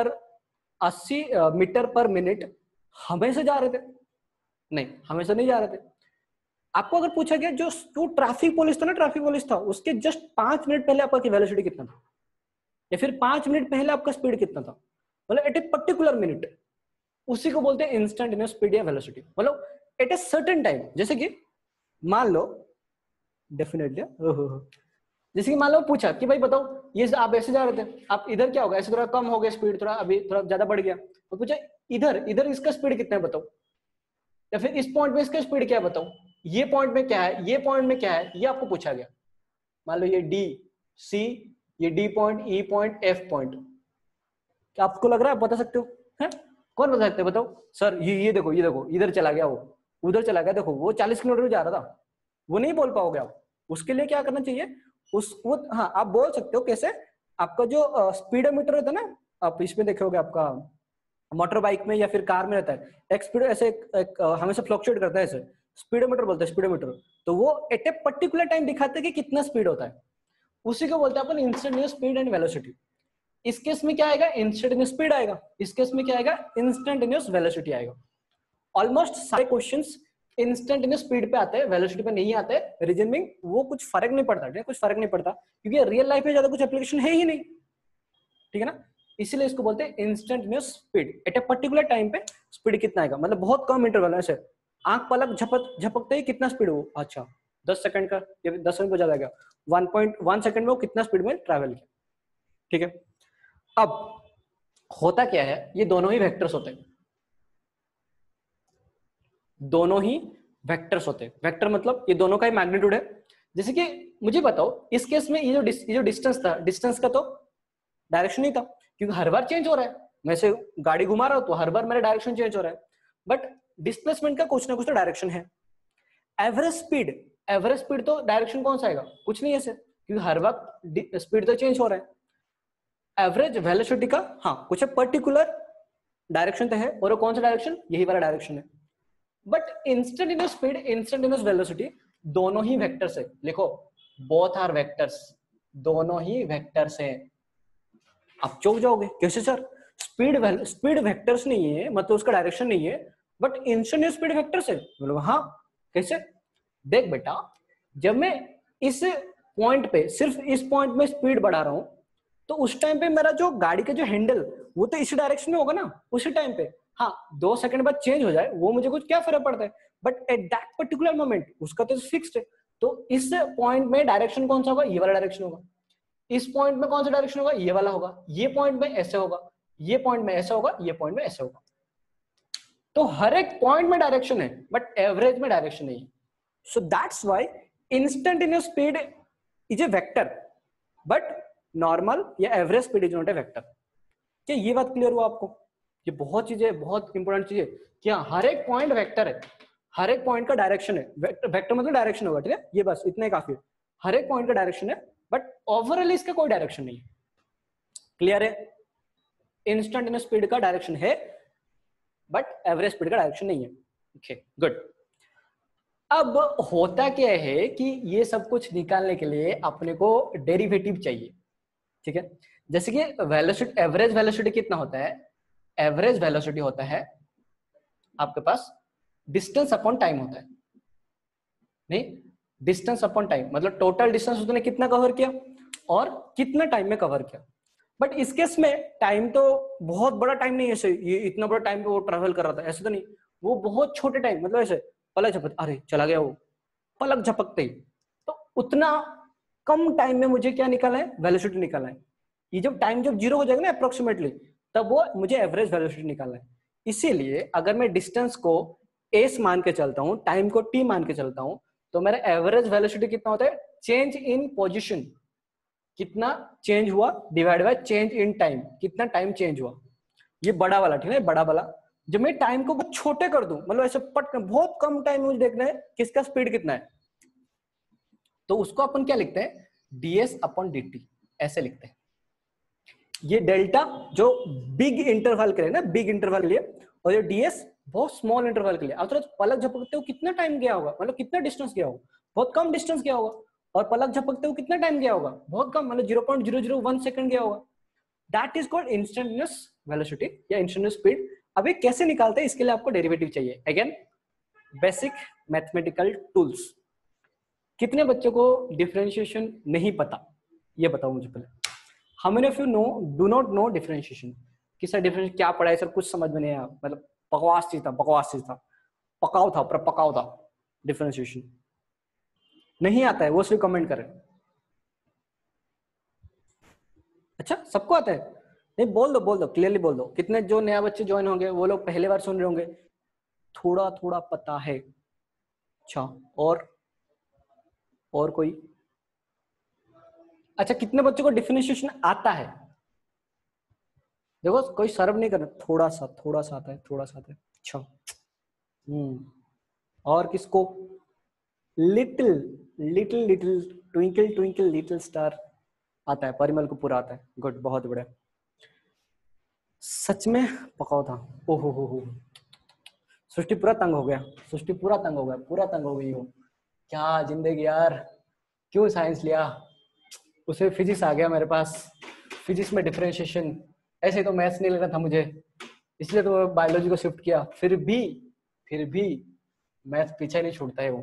मीटर पर मिनट हमेशा जा रहे थे? नहीं, हमेशा नहीं जा रहे थे। आपको अगर पूछा गया जो ट्रैफिक पुलिस था ना, ट्रैफिक पुलिस था, उसके जस्ट 5 मिनट पहले आपका वेलोसिटी कितना था, या फिर 5 मिनट पहले आपका स्पीड कितना था, मतलब एट ए पर्टिकुलर मिनट, उसी को बोलते हैं इंस्टेंटेनियस स्पीड या वेलोसिटी। मतलब एट ए सर्टेन टाइम, जैसे कि मान लो डेफिनेटली, जैसे कि मान लो पूछा कि भाई बताओ ये आप ऐसे जा रहे थे, आप इधर क्या होगा, ऐसे थोड़ा कम हो गया स्पीड, थोड़ा अभी थोड़ा ज्यादा बढ़ गया, तो पूछा इधर इधर इसका स्पीड कितना है बताओ, या फिर इस पॉइंट में इसका स्पीड क्या है बताओ, ये पॉइंट में क्या है, ये पॉइंट में क्या है, ये आपको पूछा गया। मान लो ये डी सी, ये D point, E point, F point, क्या आपको लग रहा है बता सकते हो, है? कौन बता सकते हो बताओ, सर ये देखो, ये देखो इधर चला गया, वो उधर चला गया, देखो वो 40 किलोमीटर जा रहा था, वो नहीं बोल पाओगे आप। उसके लिए क्या करना चाहिए, उसको हाँ आप बोल सकते हो कैसे, आपका जो स्पीडोमीटर होता है ना, आप इसमें देखोगे आपका मोटर बाइक में या फिर कार में रहता है, एक स्पीड ऐसे हमेशा फ्लक्चुएट करता है, ऐसे स्पीडोमीटर बोलते हैं, स्पीडोमीटर। तो वो एट ए पर्टिकुलर टाइम दिखाते हैं कि कितना स्पीड होता है, उसी को बोलते हैं अपन इंस्टेंटेनियस स्पीड एंड वेलोसिटी। इस केस में क्या आएगा, इंस्टेंटेनियस स्पीड आएगा, इस केस में क्या आएगा, इंस्टेंटेनियस वेलोसिटी आएगा। ऑलमोस्ट सारे क्वेश्चंस इंस्टेंटेनियस स्पीड पे आते हैं, वेलोसिटी पे नहीं आते, रीजन बीइंग वो कुछ फर्क नहीं पड़ता, ठीक है, कुछ फर्क नहीं पड़ता, क्योंकि रियल लाइफ में ज्यादा कुछ एप्लीकेशन है ही नहीं, ठीक है ना, इसीलिए इसको बोलते हैं instantaneous speed. At a particular time पे स्पीड कितना आएगा, मतलब बहुत कम इंटरवल है, ऐसे आंख पलक झपकते ही कितना स्पीड हो, अच्छा 10 सेकंड का, या 10 सेकंड को ज्यादा गया, 1.1 सेकंड में वो कितना स्पीड में ट्रैवल किया, ठीक है। अब होता क्या है, ये दोनों ही वेक्टर्स होते हैं, दोनों ही वेक्टर्स होते हैं, वेक्टर मतलब ये दोनों का ही मैग्नीट्यूड है। जैसे कि मुझे बताओ इस केस में ये जो डिस्टेंस था, डिस्टेंस का तो डायरेक्शन नहीं था, क्योंकि हर बार चेंज हो रहा है, मैं से गाड़ी घुमा रहा हूं तो हर बार मेरा डायरेक्शन चेंज हो रहा है, बट डिस्प्लेसमेंट का कुछ ना कुछ तो डायरेक्शन है। एवरेज स्पीड तो डायरेक्शन कौन सा आएगा, कुछ नहीं है सर, क्योंकि हर वक्त स्पीड तो चेंज हो रहा है। एवरेज वेलोसिटी का हाँ कुछ पर्टिकुलर डायरेक्शन तो है, और वो कौन सा डायरेक्शन, यही वाला डायरेक्शन है। But instantaneous speed, instantaneous velocity दोनों ही वेक्टर्स है, लिखो बोथ आर वेक्टर्स, दोनों ही वेक्टर्स है। आप चौंक जाओगे कैसे सर, स्पीड वेक्टर्स नहीं है, मतलब उसका डायरेक्शन नहीं है, बट इंस्टेंटेनियस स्पीड वेक्टर्स है, बोलो हाँ कैसे, देख बेटा जब मैं इस पॉइंट पे सिर्फ इस पॉइंट में स्पीड बढ़ा रहा हूं, तो उस टाइम पे मेरा जो गाड़ी का जो हैंडल वो तो इसी डायरेक्शन में होगा ना उसी टाइम पे, हाँ 2 सेकंड बाद चेंज हो जाए वो मुझे कुछ क्या फर्क पड़ता है, but at that particular moment उसका तो फिक्स्ड है। तो इस पॉइंट में डायरेक्शन कौन सा होगा, ये वाला डायरेक्शन होगा, इस पॉइंट में कौन सा डायरेक्शन होगा, ये वाला होगा, ये पॉइंट में ऐसे होगा, ये पॉइंट में ऐसा होगा, ये पॉइंट में ऐसे होगा। तो हर एक पॉइंट में डायरेक्शन है बट एवरेज में डायरेक्शन नहीं है। So that's why instantaneous speed is a vector but normal या average speed is not a vector. क्या ये बात क्लियर हुआ आपको? ये बहुत चीजें, बहुत इंपॉर्टेंट चीज है कि हर एक पॉइंट वेक्टर है, हर एक पॉइंट का डायरेक्शन है, वेक्टर मतलब डायरेक्शन होगा, ठीक है, ये बस इतना ही काफी है। हर एक पॉइंट का डायरेक्शन है, बट ओवरऑल इसका कोई डायरेक्शन नहीं है। क्लियर है? इंस्टेंटेनियस स्पीड का डायरेक्शन है, बट एवरेज स्पीड का डायरेक्शन नहीं है। Okay, good. अब होता क्या है कि ये सब कुछ निकालने के लिए अपने को डेरिवेटिव चाहिए, ठीक है। जैसे कि वेलोसिटी, एवरेज वेलोसिटी कितना होता है? एवरेज वेलोसिटी होता है आपके पास डिस्टेंस अपॉन टाइम होता है, नहीं, डिस्टेंस अपॉन टाइम, मतलब टोटल डिस्टेंस उसने कितना कवर किया और कितना टाइम में कवर किया। बट इस केस में टाइम तो बहुत बड़ा टाइम नहीं है, ऐसे ये इतना बड़ा टाइम पे वो ट्रेवल कर रहा था, ऐसे तो नहीं, वो बहुत छोटे टाइम, मतलब ऐसे पलक झपक, अरे चला गया वो, पलक झपकते ही। तो उतना कम टाइम में मुझे क्या निकालना है? वेलोसिटी निकालना है। ये जब टाइम जब जीरो हो जाएगा ना अप्रोक्सीमेटली, तब वो मुझे एवरेज वेलोसिटी निकालना है। इसीलिए अगर मैं डिस्टेंस को एस मान के चलता हूँ, टाइम को टी मान के चलता हूँ, तो मेरा एवरेज वेलोसिटी कितना होता है? चेंज इन पोजिशन, कितना चेंज हुआ divide by change in time, कितना टाइम चेंज हुआ। ये बड़ा वाला, ठीक है, बड़ा वाला। जब मैं टाइम को बहुत छोटे कर दूं, मतलब ऐसे पट बहुत कम टाइम में मुझे देखना है किसका स्पीड कितना है, तो उसको अपन क्या लिखते हैं? ds अपॉन dt, ऐसे लिखते हैं। ये डेल्टा जो बिग इंटरवल के लिए ना, बिग इंटरवल के लिए, और ये ds बहुत स्मॉल इंटरवल के लिए। आप तो पलक झपकते हो कितना टाइम गया होगा, मतलब कितना डिस्टेंस गया होगा? बहुत कम डिस्टेंस गया होगा। और पलक झपकते हो कितना टाइम गया होगा? बहुत कम, मतलब 0.001 सेकंड गया होगा। That is called instantaneous velocity या इंस्टेंटेनियस स्पीड। अब ये कैसे निकालते हैं, इसके लिए आपको डेरिवेटिव चाहिए। Again, basic mathematical tools. कितने बच्चों को डिफरेंशिएशन नहीं पता, ये बताओ मुझे पहले। How many of you know, do not know differentiation? कि सर डिफरेंशिएशन क्या पढ़ा है सर, कुछ समझ में नहीं आया, मतलब बकवास चीज था, बकवास चीज था, पकाओ था, पर पकाओ था। डिफरेंशिएशन नहीं आता है, वो सिर्फ कमेंट करें। अच्छा, सबको आता है? नहीं, बोल दो, बोल दो, क्लियरली बोल दो। कितने जो नया बच्चे ज्वाइन होंगे वो लोग पहले बार सुन रहे होंगे, थोड़ा थोड़ा पता है। अच्छा, और कोई? अच्छा, कितने बच्चों को डिफरेंशिएशन आता है? देखो, कोई सर्व नहीं करना, थोड़ा सा, थोड़ा सा आता है, थोड़ा सा आता है। अच्छा, और किसको? Little, little little, twinkle twinkle little star आता है, परिमल को पूरा आता है। गुड, बहुत बड़ा। सच में पकाओ था। ओहो हो, सृष्टि पूरा तंग हो गया, सृष्टि पूरा तंग हो गया, पूरा तंग हो गई हो। क्या जिंदगी यार, क्यों साइंस लिया? उसे फिजिक्स आ गया मेरे पास, फिजिक्स में डिफरेंशिएशन, ऐसे तो मैथ्स नहीं लेना था मुझे, इसलिए तो बायोलॉजी को शिफ्ट किया। फिर भी मैथ्स पीछे नहीं छूटता है वो,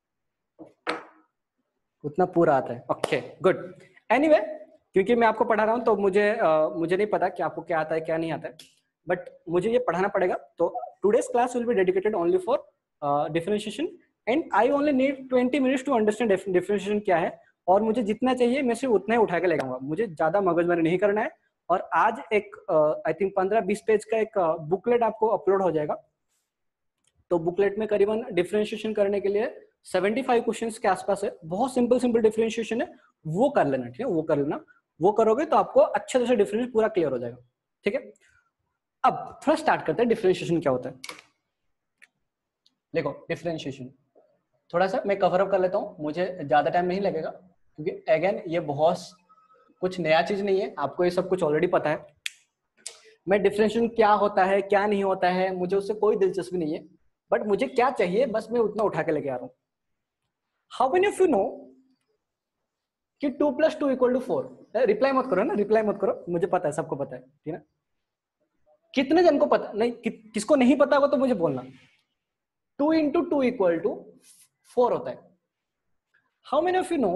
उतना पूरा आता है। Okay, good. एनीवे, क्योंकि मैं आपको पढ़ा रहा हूँ तो मुझे नहीं पता कि आपको क्या आता है क्या नहीं आता है, बट मुझे ये पढ़ाना पड़ेगा। तो today's class will be dedicated only for differentiation, and I only need 20 minutes to understand differentiation क्या है। और मुझे जितना चाहिए मैं सिर्फ उतना ही उठा के ले जाऊंगा, मुझे ज्यादा मगजमारी नहीं करना है। और आज एक आई थिंक 15-20 पेज का एक बुकलेट आपको अपलोड हो जाएगा। तो बुकलेट में करीबन डिफरेंशिएशन करने के लिए 75 क्वेश्चंस के आसपास है, बहुत सिंपल सिंपल डिफरेंशिएशन है, वो कर लेना, ठीक है, वो कर लेना। वो करोगे तो आपको अच्छे तरह से डिफरेंशिएशन पूरा क्लियर हो जाएगा, ठीक है। अब थोड़ा स्टार्ट करते हैं, डिफरेंशिएशन क्या होता है। देखो, डिफरेंशिएशन थोड़ा सा मैं कवर अप कर लेता हूँ, मुझे ज्यादा टाइम नहीं लगेगा, क्योंकि अगेन ये बहुत कुछ नया चीज नहीं है, आपको ये सब कुछ ऑलरेडी पता है। मैं डिफरेंशिएशन क्या होता है क्या नहीं होता है मुझे उससे कोई दिलचस्पी नहीं है, बट मुझे क्या चाहिए बस मैं उतना उठा के लेके आ रहा हूँ। How many of you know कि 2+2=4? रिप्लाई मत करो ना, रिप्लाई मत करो, मुझे पता है, सबको पता है, ठीक है ना। कितने जन को पता नहीं, किसको नहीं पता होगा तो मुझे बोलना। 2 × 2 = 4 होता है। How many of you know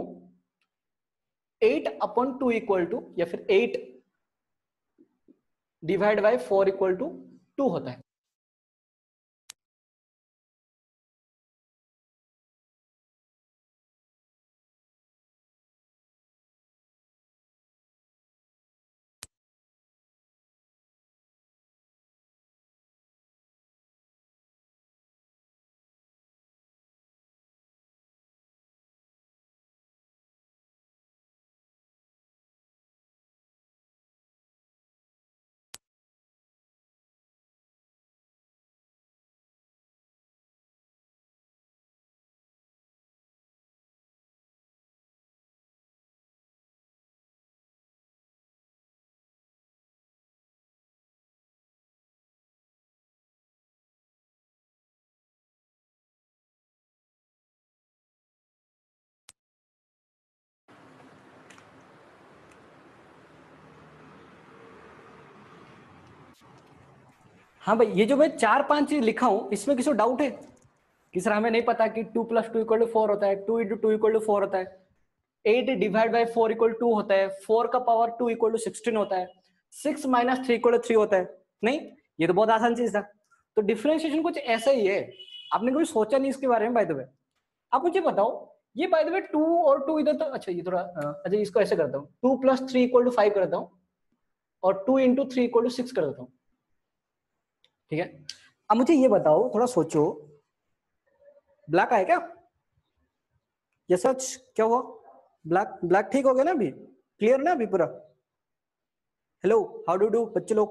8/2 या फिर 8/4 2 होता है? हाँ भाई, ये जो मैं 4-5 चीज लिखा हूं इसमें किसी को डाउट है कि सर हमें नहीं पता कि 2 + 2 = 4 होता है, 2 × 2 = 4 होता है, 8 / 4 = 2 होता है, 4 का पावर 2 = 16 होता है, 6 - 3 = 3 होता है। नहीं, ये तो बहुत आसान चीज था। तो डिफरेंशिएशन कुछ ऐसा ही है, आपने कभी सोचा नहीं इसके बारे में। बाय द वे आप मुझे बताओ, ये बाय द वे 2 और 2 इधर तो अच्छा, ये थोड़ा अच्छा इसको ऐसे करता हूँ, 2 + 3 = 5 करता हूँ और 2 × 3 = 6 कर देता हूँ। ठीक है, अब मुझे ये बताओ, थोड़ा सोचो, ब्लैक आया क्या? ये सच क्या हुआ? ब्लैक ब्लैक ठीक हो गया ना अभी? क्लियर ना अभी पूरा? हेलो, हाउ डू बच्चे लोग?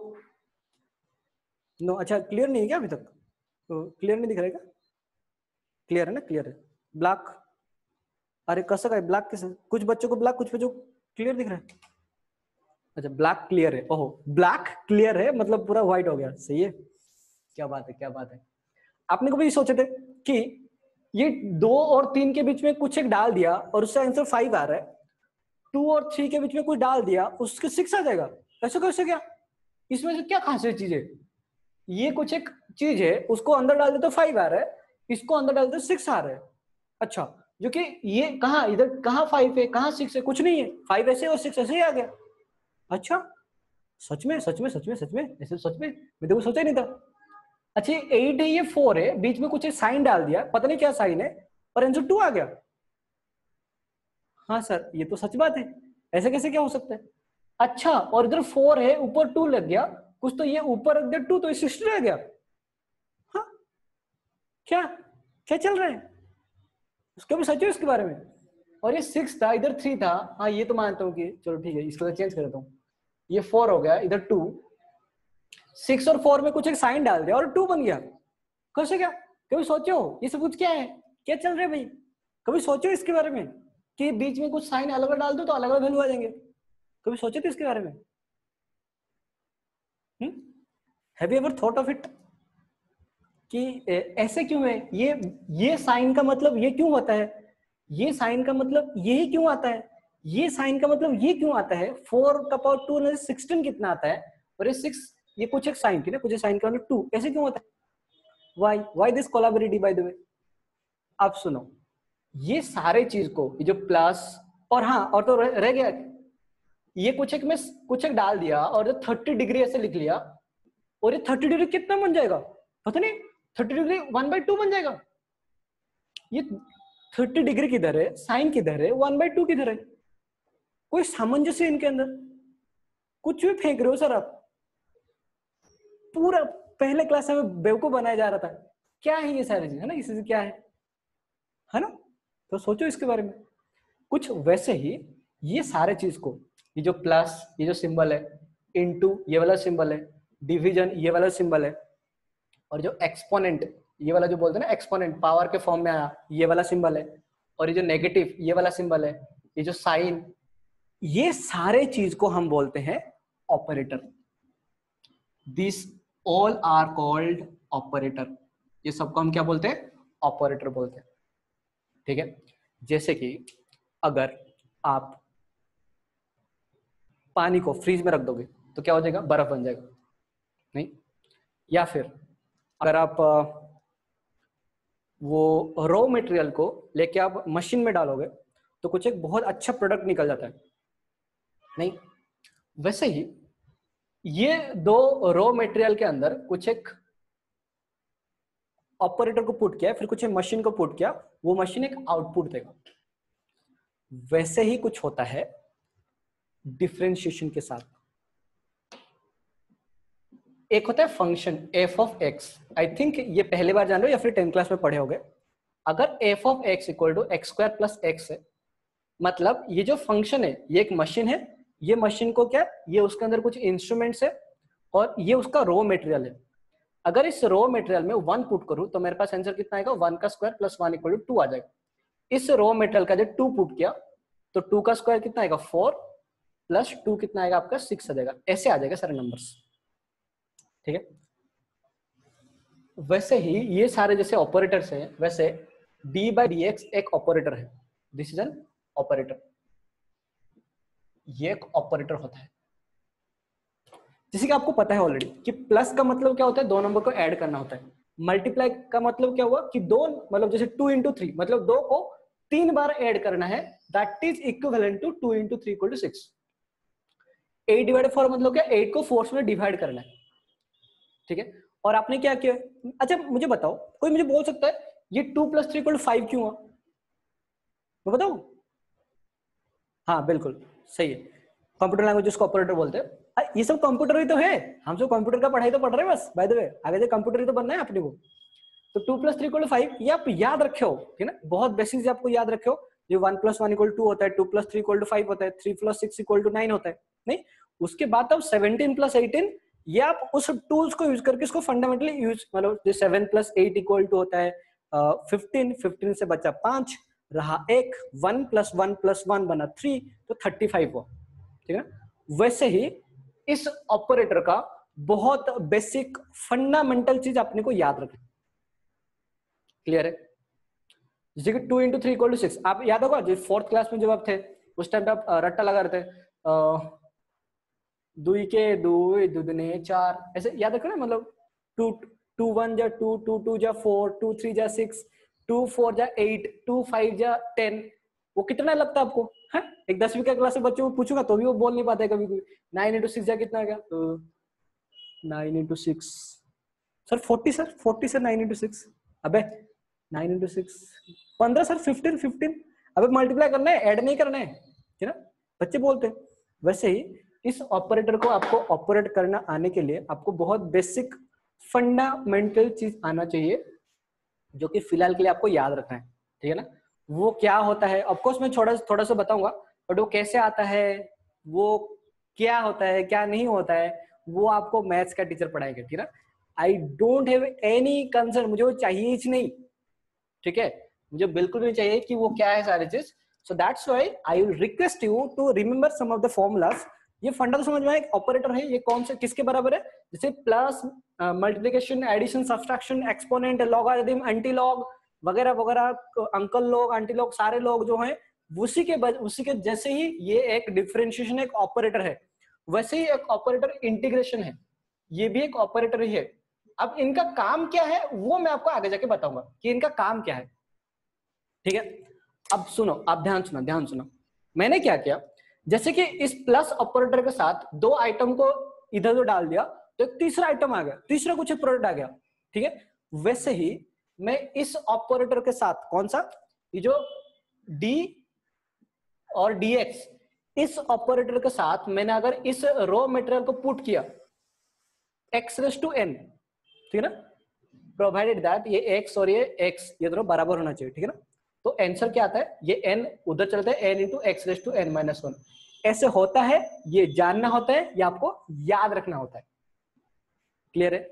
नो, अच्छा क्लियर नहीं है क्या अभी तक? तो क्लियर नहीं दिख रहा है क्या? क्लियर है ना? क्लियर है ब्लैक? अरे कसक है ब्लैक कैसे? कुछ बच्चों को ब्लैक, कुछ बच्चों को क्लियर दिख रहा है। अच्छा ब्लैक क्लियर है, ओहो ब्लैक क्लियर है मतलब पूरा व्हाइट हो गया, सही है। क्या बात है, क्या बात है। आपने कभी सोचे थे कि ये 2 और 3 के बीच में कुछ एक डाल दिया और उसका आंसर 5 आ रहा है, 2 और 3 के बीच में कुछ डाल दिया उसके 6 आ जाएगा? ऐसा कैसे? क्या इसमें से क्या खासियत चीज है? ये कुछ एक चीज है, उसको अंदर डाल दे तो 5 आ रहा है, इसको अंदर डाल दे 6 आ रहा है। अच्छा, जो कि ये कहाँ, इधर कहाँ 5 है, कहाँ 6 है? कुछ नहीं है, 5 ऐसे और 6 ऐसे ही आ गया। अच्छा, सच में सच में सच में सच में ऐसे? सच में मैं तो सोचा ही नहीं था। अच्छा, 8 है, ये 4 है, बीच में कुछ एक साइन डाल दिया, पता नहीं क्या साइन है, और आंसर 2 आ गया। हाँ सर, ये तो सच बात है, ऐसे कैसे क्या हो सकता है? अच्छा, और इधर 4 है, ऊपर 2 लग गया, कुछ तो ये ऊपर रख दिया 2 तो ये 6 रह गया। हाँ, क्या क्या चल रहा है? उसका भी सच है इसके बारे में? और ये 6 था, इधर 3 था, हाँ ये तो मानता हूँ कि चलो ठीक है, इसको चेंज कर देता हूँ, ये 4 हो गया, इधर 2, 6 और 4 में कुछ एक साइन डाल दिया और 2 बन गया। कैसे? क्या कभी सोचो ये सब कुछ क्या है? क्या चल रहा है भाई? कभी सोचो इसके बारे में कि बीच में कुछ साइन अलग अलग डाल दो तो अलग अलग वैल्यू आ जाएंगे? कभी सोचे थे इसके बारे में? Have you ever thought of it कि ऐसे क्यों है? ये साइन का मतलब ये क्यों होता है, ये साइन का मतलब यही क्यों आता है, ये साइन का मतलब ये क्यों आता है? 4 का पावर 2 16 कितना आता है, और ये 6, ये कुछ एक साइन थी ना, कुछ एक साइन का मतलब 2, ऐसे क्यों होता है? Why this collaborative by the way? आप सुनो, ये सारे चीज को, ये जो प्लस और हाँ, और तो रह गया, ये कुछ एक में कुछ एक डाल दिया और 30 डिग्री ऐसे लिख लिया, और ये 30 डिग्री कितना बन जाएगा पता नहीं, 30 डिग्री 1/2 बन जाएगा। ये 30 डिग्री किधर है, साइन किधर है, 1/2 किधर है? कोई सामंजस्य इनके अंदर? कुछ भी फेंक रहे हो सर आप, पूरा पहले क्लास में बेवकूफ बनाया जा रहा था। क्या है ये सारी चीज, है ना, इसी से क्या है ना? तो सोचो इसके बारे में। कुछ वैसे ही ये सारे चीज को, ये जो प्लस, ये जो सिंबल है, इनटू ये वाला सिंबल है, डिवीजन ये वाला सिंबल है, और जो एक्सपोनेंट ये वाला जो बोलते हैं ना, एक्सपोनेंट पावर के फॉर्म में आया, ये वाला सिंबल है, और ये जो नेगेटिव ये वाला सिंबल है, ये जो साइन, ये सारे चीज को हम बोलते हैं operator. This all are called operator. ये सबको हम क्या बोलते हैं? ऑपरेटर बोलते हैं। ठीक है, जैसे कि अगर आप पानी को फ्रीज में रख दोगे तो क्या हो जाएगा? बर्फ बन जाएगा, नहीं? या फिर अगर आप वो रॉ मटेरियल को लेके आप मशीन में डालोगे तो कुछ एक बहुत अच्छा प्रोडक्ट निकल जाता है, नहीं? वैसे ही ये दो रॉ मटेरियल के अंदर कुछ एक ऑपरेटर को पुट किया, फिर कुछ एक मशीन को पुट किया, वो मशीन एक आउटपुट देगा। वैसे ही कुछ होता है डिफरेंशिएशन के साथ। एक होता है function F of X, I think ये पहली बार जान रहे हो या फिर 10th क्लास में पढ़े होगे। अगर F of X equal to x² + x है, मतलब ये जो फंक्शन है ये एक मशीन है, ये मशीन को क्या, ये उसके अंदर कुछ इंस्ट्रूमेंट्स है और ये उसका रॉ मटेरियल है। अगर इस रॉ मटेरियल में 1 पुट करूं तो मेरे पास आंसर कितना आएगा? 1 का स्क्वायर + 1 = 2 आ जाएगा। इस रॉ मटेरियल का जब 2 पुट किया तो 2 का स्क्वायर कितना आएगा? 4 + 2 कितना आएगा आपका? 6 आ जाएगा। ऐसे आ जाएगा सारे नंबर्स, ठीक है? वैसे ही ये सारे जैसे ऑपरेटर्स हैं, वैसे d/dx एक ऑपरेटर है। दिस इज एन ऑपरेटर, ये एक ऑपरेटर होता है। जैसे कि आपको पता है ऑलरेडी कि प्लस का मतलब क्या होता है, दो नंबर को ऐड करना होता है। मल्टीप्लाई का मतलब क्या हुआ कि दो, मतलब जैसे 2 into 3 मतलब दो को 3 बार ऐड करना है, that is equivalent to 2 into 3 = 6। 8 divided 4 मतलब क्या, 8 को 4 में डिवाइड करना है, ठीक है। और आपने क्या किया, अच्छा मुझे बताओ, कोई मुझे बोल सकता है ये 2 + 3 = 5 क्यों हुआ, मैं बताऊं? हाँ बिल्कुल सही है, कंप्यूटर लैंग्वेज उसको ऑपरेटर बोलते हैं। ये सब कंप्यूटर ही तो है, हम सब कंप्यूटर का पढ़ाई तो पढ़ रहे हैं बस, बाय द वे आगे से कंप्यूटर ही तो बनना है अपने को। तो 2 + 3 = 5 ये आप याद रखे हो, ठीक है ना, बहुत बेसिक आपको याद रखे हो। ये 1 + 1 = 2 होता है, 2 + 3 = 5 होता है, 3 + 6 = 9 होता है, नहीं। उसके बाद अब 17 + 18, ये आप उस टूल्स को यूज करके इसको फंडामेंटली यूज, मतलब 7 + 8 = होता है 15, 15 से बचा 5 रहा 1, 1 + 1 + 1 बना 3, तो 35 हुआ, ठीक है। वैसे ही इस ऑपरेटर का बहुत बेसिक फंडामेंटल चीज अपने को याद रखना, क्लियर है। जैसे कि 2 × 3 = 6, आप याद होगा जो 4th क्लास में जब आप थे उस टाइम पे आप रट्टा लगा रहे थे, 2 के 2 दूने 4, ऐसे याद रखो ना, मतलब 2 2 1 जा 2, 2 2 जा 4, 2 3 जा 6, 2 4 जा 8, 2 5 जा 10, वो कितना लगता है आपको? है एक 10वीं का क्लास में बच्चों को पूछूंगा तो भी वो बोल नहीं पाते कभी कोई। 9 × 6 जा कितना आ गया? 9 × 6 सर 40, सर 40 से 9 × 6, अबे 9 × 6 15 सर, 15 15, अबे मल्टीप्लाई करना है, ऐड नहीं करना है, ठीक है ना, बच्चे बोलते हैं। वैसे ही इस ऑपरेटर को आपको ऑपरेट करना आने के लिए आपको बहुत बेसिक फंडामेंटल चीज आना चाहिए, जो कि फिलहाल के लिए आपको याद रखना है, ठीक है ना। वो क्या होता है, ऑफकोर्स मैं थोड़ा सा बताऊंगा, बट वो कैसे आता है, वो क्या होता है क्या नहीं होता है, वो आपको मैथ्स का टीचर पढ़ाएगा, ठीक है ना। I don't have any concern, मुझे वो चाहिए ही नहीं, ठीक है, मुझे बिल्कुल नहीं चाहिए कि वो क्या है सारी चीज। So that's why I will request you to remember some of the formulas. ये फंडा तो समझ में आया, एक ऑपरेटर है, ये कौन से किसके बराबर है, जैसे plus, multiplication, addition, subtraction, exponent, logarithm, anti log वगैरह वगैरह, अंकल लोग, आंटी लोग, सारे लोग जो हैं उसी के जैसे ही ये एक डिफरेंशिएशन एक ऑपरेटर है, वैसे ही एक ऑपरेटर इंटीग्रेशन है, ये भी एक ऑपरेटर ही है। अब इनका काम क्या है वो मैं आपको आगे जाके बताऊंगा कि इनका काम क्या है, ठीक है। अब सुनो, आप ध्यान सुनो, मैंने क्या किया, जैसे कि इस प्लस ऑपरेटर के साथ दो आइटम को इधर उधर डाल दिया तो एक तीसरा आइटम आ गया, तीसरा कुछ प्रोडक्ट आ गया, ठीक है। वैसे ही मैं इस ऑपरेटर के साथ, कौन सा, ये जो डी और dx, इस ऑपरेटर के साथ मैंने अगर इस रॉ मटेरियल को पुट किया x⁻n, ठीक है ना, प्रोवाइडेड दैट ये x और ये x ये दोनों बराबर होना चाहिए, ठीक है ना। तो आंसर क्या आता है, ये n उधर चलता है, n × x⁻n−1 ऐसे होता है, ये जानना होता है, ये आपको याद रखना होता है, क्लियर है।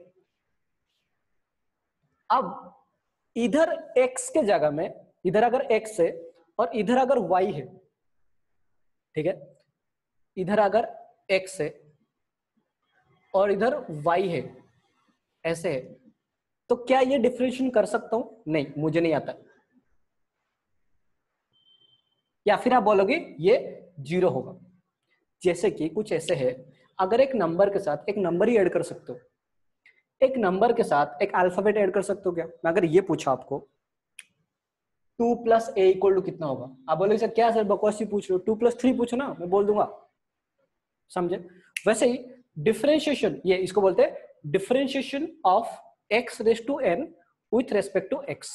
अब इधर x के जगह में, इधर अगर x है और इधर अगर y है, ठीक है, इधर अगर x है और इधर y है, ऐसे है, तो क्या ये डिफरेंशिएशन कर सकता हूं? नहीं, मुझे नहीं आता, या फिर आप बोलोगे ये 0 होगा। जैसे कि कुछ ऐसे है, अगर एक नंबर के साथ एक नंबर ही ऐड कर सकते हो, एक नंबर के साथ एक अल्फाबेट ऐड कर सकते हो क्या? मैं अगर ये पूछा आपको 2 + a = कितना होगा, आप बोलोगे सर क्या सर बकवास ही पूछ रहे हो, 2 + 3 पूछो ना, मैं बोल दूंगा, समझे। वैसे ही डिफरेंशिएशन, ये इसको बोलते हैं differentiation of x⁻n with respect to x,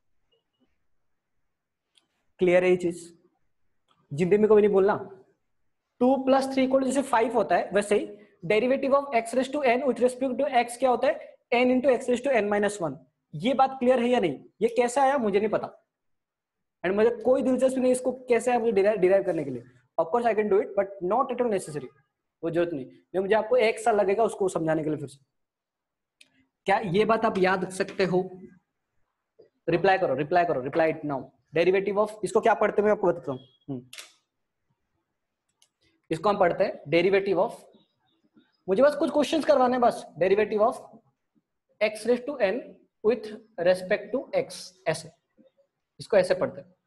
clear है ये चीज, जिंदगी में कभी नहीं बोलना। 2 + 3 = जैसे 5 होता है, वैसे ही derivative of x⁻n with respect to x क्या होता है, n × x⁻n−1। ये बात क्लियर है या नहीं? ये कैसे आया मुझे नहीं पता, एंड मुझे कोई दिलचस्पी नहीं इसको कैसे है मुझे डिराइव करने के लिए। Of course I can do it, but not at all necessary, वो जरूरत नहीं, मुझे आपको 1 साल लगेगा उसको समझाने के लिए फिर से। क्या ये बात आप याद रख सकते हो? रिप्लाई करो, reply it now. Derivative of, इसको क्या पढ़ते हैं मैं आपको बताता हूँ, इसको हम पढ़ते हैं डेरिवेटिव ऑफ, मुझे बस कुछ क्वेश्चंस करवाने हैं बस, derivative of x⁻n with respect to x, ऐसे, इसको ऐसे पढ़ते हैं,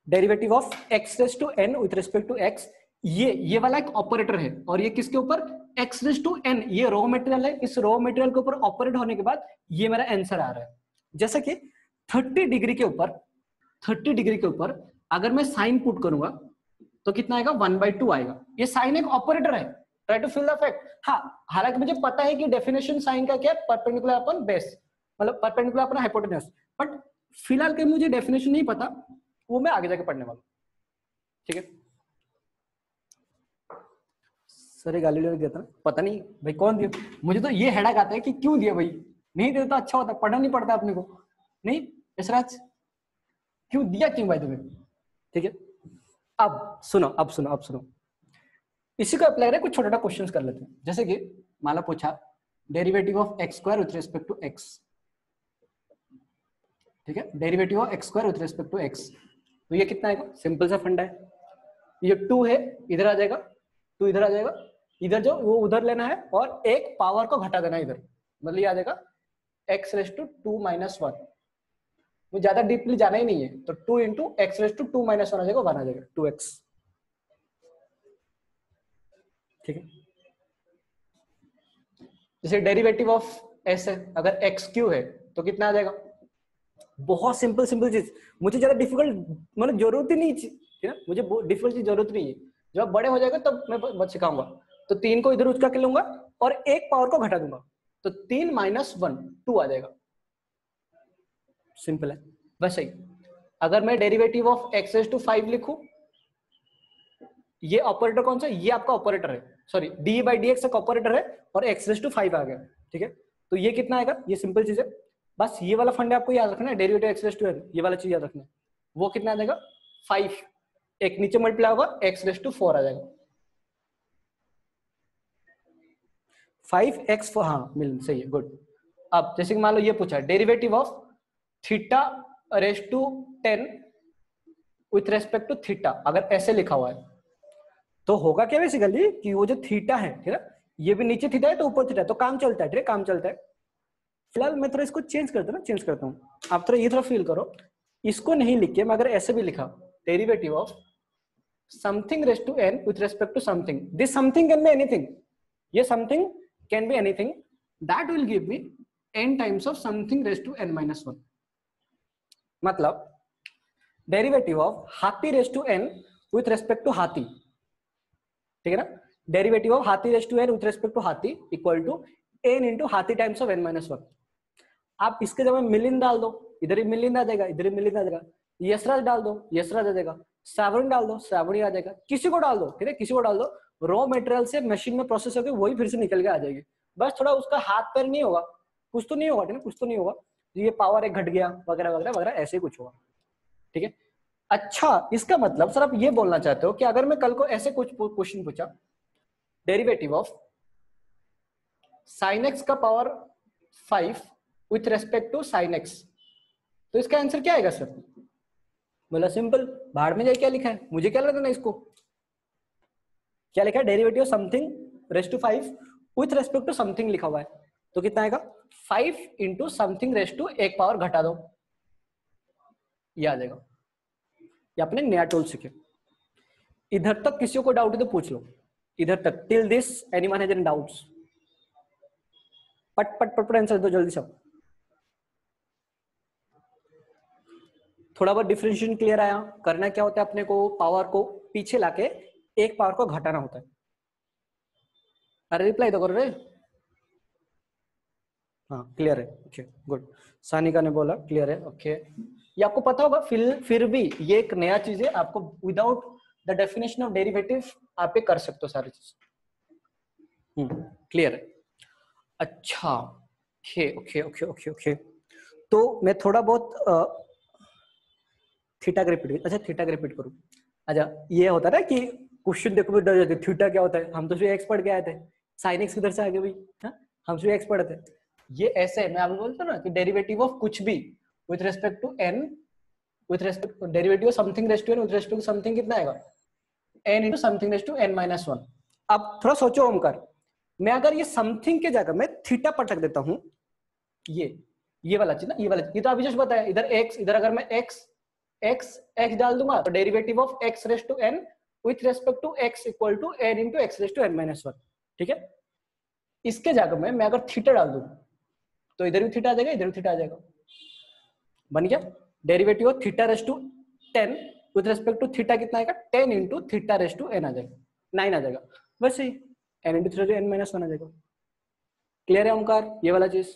derivative of x⁻n with respect to x। ये वाला एक ऑपरेटर है और ये किसके ऊपर, x रेज टू n, ये रॉ मटेरियल है, इस रॉ मटेरियल के ऊपर ऑपरेट होने के बाद ये मेरा आंसर आ रहा है। जैसे कि 30 डिग्री के ऊपर, 30 डिग्री के ऊपर अगर मैं साइन पुट करूंगा तो कितना आएगा, 1/2 आएगा। ये साइन एक ऑपरेटर है, try to fill the fact. हाँ, हालांकि मुझे पता है कि डेफिनेशन साइन का क्या है, परपेंडिकुलर अपॉन बेस, मतलब परपेंडिकुलर अपॉन हाइपोटेन्यूज, बट फिलहाल के मुझे डेफिनेशन नहीं पता, वो मैं आगे जाके पढ़ने वाला हूं, ठीक है। सर गाली दिया था, पता नहीं भाई कौन दिया, मुझे तो ये हेडक आता है कि क्यों दिया भाई, नहीं देता तो अच्छा होता, पढ़ना नहीं पड़ता अपने को, नहीं यशराज क्यों दिया, क्यों भाई तुम्हें, ठीक है। अब सुनो, इसी को अप्लाई करें, कुछ छोटा छोटा क्वेश्चन कर लेते हैं। जैसे कि मान लो पूछा derivative of X square with respect to X, ठीक है, derivative of X square with respect to X, तो ये कितना आएगा, सिंपल सा फंडा है, ये 2 है, इधर आ जाएगा, 2 इधर आ जाएगा, इधर जो वो उधर लेना है और एक पावर को घटा देना है इधर, मतलब ये आ जाएगा x रेज टू 2 - 1, वो ज्यादा डीपली जाना ही नहीं है, तो 2 इंटू एक्स रेज टू 2 - 1 आ जाएगा, 1 आ जाएगा, 2x, ठीक है। जैसे डेरिवेटिव ऑफ s है, अगर x³ है तो कितना आ जाएगा, बहुत सिंपल चीज, मुझे ज्यादा डिफिकल्ट मतलब जरूरत ही नहीं, ठीक है, मुझे डिफिकल्ट चीज जरूरत नहीं है, जब बड़े हो जाएगा तब मैं बस सिखाऊंगा। तो 3 को इधर उचका के लूंगा और एक पावर को घटा दूंगा, तो 3 - 1 2 आ जाएगा, सिंपल है। वैसे ही अगर मैं derivative of x raise to 5 लिखूं, ये ऑपरेटर कौन सा, ये आपका ऑपरेटर है, सॉरी d/dx एक ऑपरेटर है और x रेज टू 5 आ गया, ठीक है। तो ये कितना आएगा, ये सिंपल चीज है, बस ये वाला फंडा आपको याद रखना है, derivative x raise to n, ये वाला चीज याद रखना है, वो कितना आ जाएगा 5, एक नीचे मल्टीप्लाई होगा x रेज टू 4 आ जाएगा, 5x4, हाँ मिल सही है, गुड। अब जैसे कि मान लो ये पूछा derivative of theta raise to 10 with respect to theta, अगर ऐसे लिखा हुआ है तो होगा क्या बेसिकली कि वो जो थीटा है, ठीक है, ये भी नीचे थीटा है तो ऊपर थीटा है, तो काम चलता है, ठीक है, काम चलता है। फिलहाल मैं थोड़ा इसको चेंज करता हूँ, आप थोड़ा ये थोड़ा फील करो, इसको नहीं लिख के मैं अगर ऐसे भी लिखा derivative of something raise to n with respect to something, this something can be anything, ये something can be anything, that will give me n times of something raise to n - 1, मतलब डेरिवेटिव ऑफ हाथी raise to n with respect to हाथी, ठीक है ना, डेरिवेटिव ऑफ हाथी raise to n with respect to हाथी इक्वल टू n इंटू हाथी टाइम्स ऑफ n - 1। आप इसके जगह मिलिंद डाल दो, इधर ही मिलिंद आ जाएगा, इधर ही मिलिंद आ जाएगा, यशराज डाल दो, यशराज आ जाएगा, श्रावणी डाल दो, श्रावणी आ जाएगा, किसी को डाल दो, ठीक है, किसी को डाल दो, रॉ मटेरियल से मशीन में प्रोसेस होकर वही फिर से निकल के आ जाएगी, बस थोड़ा उसका हाथ पैर नहीं होगा, कुछ तो नहीं होगा, ठीक है, कुछ तो नहीं होगा, ये पावर एक घट गया वगैरह वगैरह वगैरह, ऐसे कुछ होगा, ठीक है। अच्छा, इसका मतलब सर आप ये बोलना चाहते हो कि अगर मैं कल को ऐसे कुछ क्वेश्चन पूछा डेरिवेटिव ऑफ sin x का power 5 with respect to sin x, तो इसका आंसर क्या आएगा सर, बोला सिंपल, बाहर में जाए क्या लिखा है, मुझे क्या लगता है, इसको क्या लिखा है, derivative something raise to 5 with respect to something लिखा हुआ है, तो कितना आएगा 5 इंटू समथिंग रेज टू एक पावर घटा दो, ये आ जाएगा। ये आपने नया टूल सीखे, इधर तक किसी को डाउट है तो पूछ लो, इधर तक till this anyone has any doubts, पट पट पट आंसर दो जल्दी सब, थोड़ा बहुत डिफरेंशिएशन क्लियर आया। करना क्या होता है, अपने को पावर को पीछे लाके एक पावर को घटाना होता है। अरे रिप्लाई तो करो रे, हाँ क्लियर है, ओके गुड, सानिका ने बोला क्लियर है, ओके। ये आपको पता होगा, फिर भी ये एक नया चीज है, आपको without the definition of derivative आप ये कर सकते हो सारी चीज, क्लियर है। अच्छा okay okay okay okay okay, तो मैं थोड़ा बहुत थीटा का रिपीट, अच्छा थीटा का रिपीट करूं। अच्छा, ये होता है ना कि क्वेश्चन देखो भी डर जाते, थीटा क्या होता है, हम तो एक्स पढ़ के आए थे, साइन एक्स किधर से आगे भाई, हम एक्स पढ़े थे। ये ऐसे मैं आपको बोलता हूं ना कि डेरिवेटिव ऑफ कुछ भी with respect to n, with respect derivative of something raise to n with respect to something कितना आएगा, n into something raise to n - 1। अब थोड़ा सोचो ओमकार, मैं अगर ये समथिंग के जगह में थीटा पटक देता हूं, ये वाला चीज ना, ये वाला, ये तो अभी जस्ट बताया, इधर x, इधर अगर मैं x डाल दूंगा तो derivative of x raise to n with respect to x equal to n into x raise to n - 1, ठीक है। इसके जगह में मैं अगर थीटा डाल दूं तो इधर भी थीटा आ जाएगा, इधर भी थीटा आ जाएगा। बन गया derivative of theta raise to 10 with respect to theta कितना आएगा, 10 into theta raise to n आ जाएगा, 9 आ जाएगा। वैसे ही n into theta n minus 1 आ जाएगा। क्लियर है ओमकार ये वाला चीज?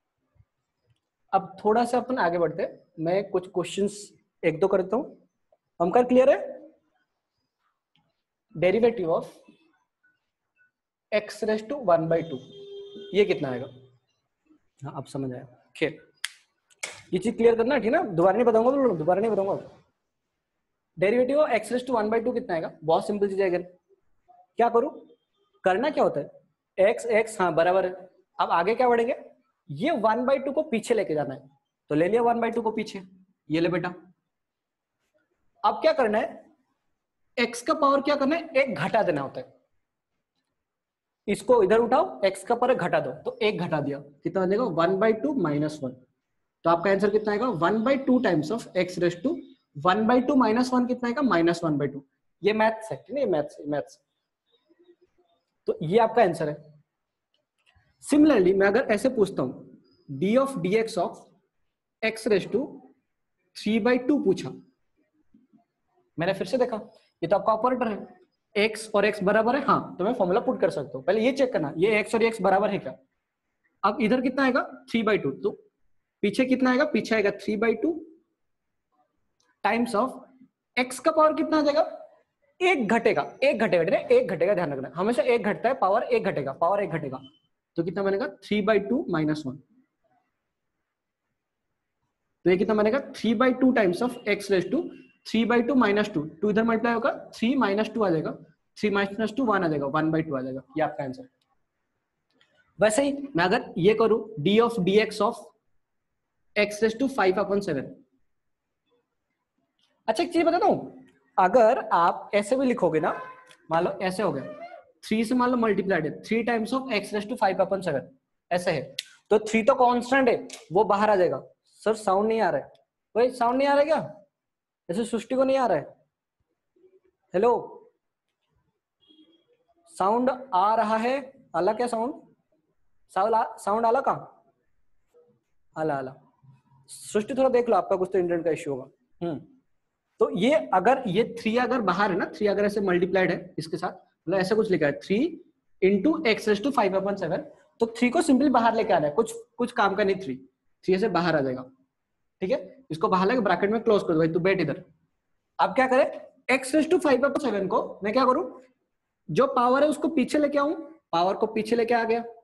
अब थोड़ा सा अपन आगे बढ़ते, मैं कुछ क्वेश्चंस एक दो करता हूं। ओमकार क्लियर है? Derivative of x raise to 1/2 ये कितना आएगा? हाँ अब समझ आया। खेल ये चीज क्लियर करना, ठीक ना? दोबारा नहीं बताऊंगा, दोबारा नहीं बताऊंगा। Derivative of x raise to 1/2 कितना आएगा? बहुत सिंपल चीज है। अगर क्या करूं, करना क्या होता है, x हाँ बराबर है। अब आगे क्या बढ़ेंगे, ये 1/2 को पीछे लेके जाना है, तो ले लिया 1/2 को पीछे, ये ले बेटा। अब क्या करना है, x का पावर क्या करना है, एक घटा देना होता है। इसको इधर उठाओ, x का पावर घटा दो, तो एक घटा दिया, कितना आ जाएगा 1/2 माइनस 1। तो आपका आंसर कितना आएगा 1/2 times of x raise to 1/2 minus 1 कितना आएगा -1/2। ये मैथ्स है, ठीक है? मैथ्स। तो ये आपका आंसर है। सिमिलरली मैं अगर ऐसे पूछता हूं d of dx of x raise to 3/2 पूछा, मैंने फिर से देखा ये तो आपका ऑपरेटर है, x और x बराबर है, हाँ तो मैं फॉर्मूला पुट कर सकता हूं। पहले ये चेक करना ये x और x बराबर है क्या। अब इधर कितना आएगा 3/2, तो पीछे कितना आएगा, पीछे आएगा 3/2 टाइम्स ऑफ x का पावर कितना आ जाएगा, एक घटेगा, एक घटेगा, ध्यान रखना हमेशा एक घटता है, पावर एक घटेगा, तो कितना बनेगा 3/2 माइनस 1। तो ये कितना बनेगा 3/2 times of x raise to 3/2 minus 2, 2 इधर मल्टीप्लाई होगा 3 माइनस 2 आ जाएगा, 3 माइनस 2 1 आ जाएगा, 1/2 आ जाएगा। ये आपका आंसर। वैसे ही मैं अगर ये करूं d of dx of x raise to 5/7। अच्छा एक चीज बताता हूं, अगर आप ऐसे भी लिखोगे ना, मान लो ऐसे हो गया 3 से मान लो मल्टीप्लाइड है 3 times of x raise to 5/7 ऐसे है, तो 3 तो कांस्टेंट है वो बाहर आ जाएगा। सर साउंड नहीं आ रहा है, भाई साउंड नहीं आ रहा है क्या? ऐसे सृष्टि को नहीं आ रहा है? हेलो साउंड आ रहा है? आला क्या साउंड? साउंड आला कहाँ? आला सृष्टि थोड़ा देख लो, आपका कुछ तो इंटरनेट का इश्यू होगा। तो ये अगर ये 3 अगर बाहर है ना, 3 अगर ऐसे मल्टीप्लाइड है इसके साथ, मतलब ऐसे कुछ लिखा है 3 इंटू एक्स रेस टू 5/7, तो 3 को सिंपली बाहर लेके आना है, कुछ काम का नहीं, 3 से बाहर आ जाएगा, ठीक है? इसको बाहर लेके ब्रैकेट में क्लोज कर दो, भाई तू बैठ इधर। अब क्या करें, एक्स रेस टू 5/7 को मैं क्या करूं, जो पावर है उसको पीछे लेके आऊं, पावर को पीछे लेके आ गया,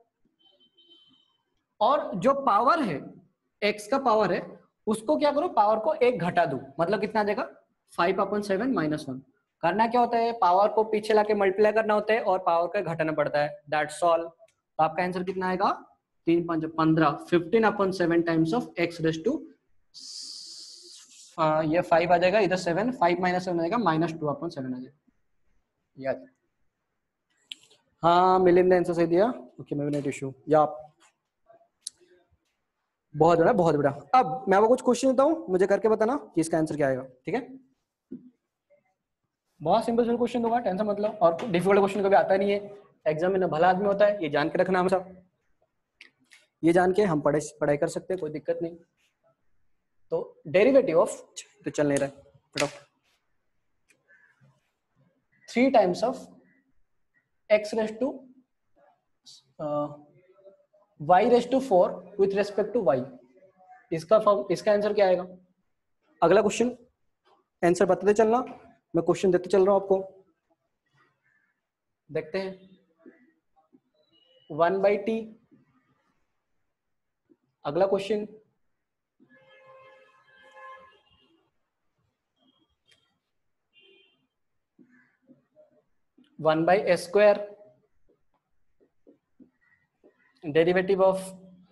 और जो पावर है एक्स का पावर है उसको क्या करूं, पावर को एक घटा दूं, मतलब कितना आ जाएगा 5/7 माइनस 1। करना क्या होता है, पावर को पीछे लाके मल्टीप्लाई करना होता है और पावर का घटाना पड़ता है, दैट्स ऑल। तो आपका आंसर कितना आएगा 3 5 15 15/7 times of X raise to, ये 5 आ जाएगा इधर 7, 5 माइनस 7 आ जाएगा -2/7 आ जाएगा। याद? हाँ मिलिंद ने आंसर सही दिया। ओके मैं नेट इशू या बहुत बड़ा बहुत बड़ा। अब मैं आपको कुछ क्वेश्चन देता हूं, मुझे करके बताना कि इसका आंसर क्या आएगा, ठीक है? बहुत सिंपल क्वेश्चन होगा, टेंशन मतलब, और डिफिकल्ट क्वेश्चन कभी आता नहीं है एग्जाम में, ना भला आदमी होता है, ये जान के रखना हमेशा, ये जान के हम पढ़ाई कर सकते हैं, कोई दिक्कत नहीं। तो डेरिवेटिव ऑफ, तो चल नहीं रहा है, 3 times of X raise to y raise to 4 with respect to y, इसका आंसर क्या आएगा? अगला क्वेश्चन आंसर बताते चलना, मैं क्वेश्चन देते चल रहा हूं आपको, देखते हैं। 1/t। अगला question 1/s², derivative of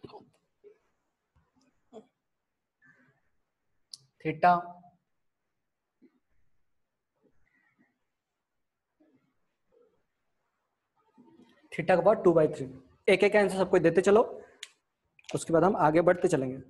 theta, theta का पावर 2/3। एक एक आंसर सबको देते चलो, उसके बाद हम आगे बढ़ते चलेंगे।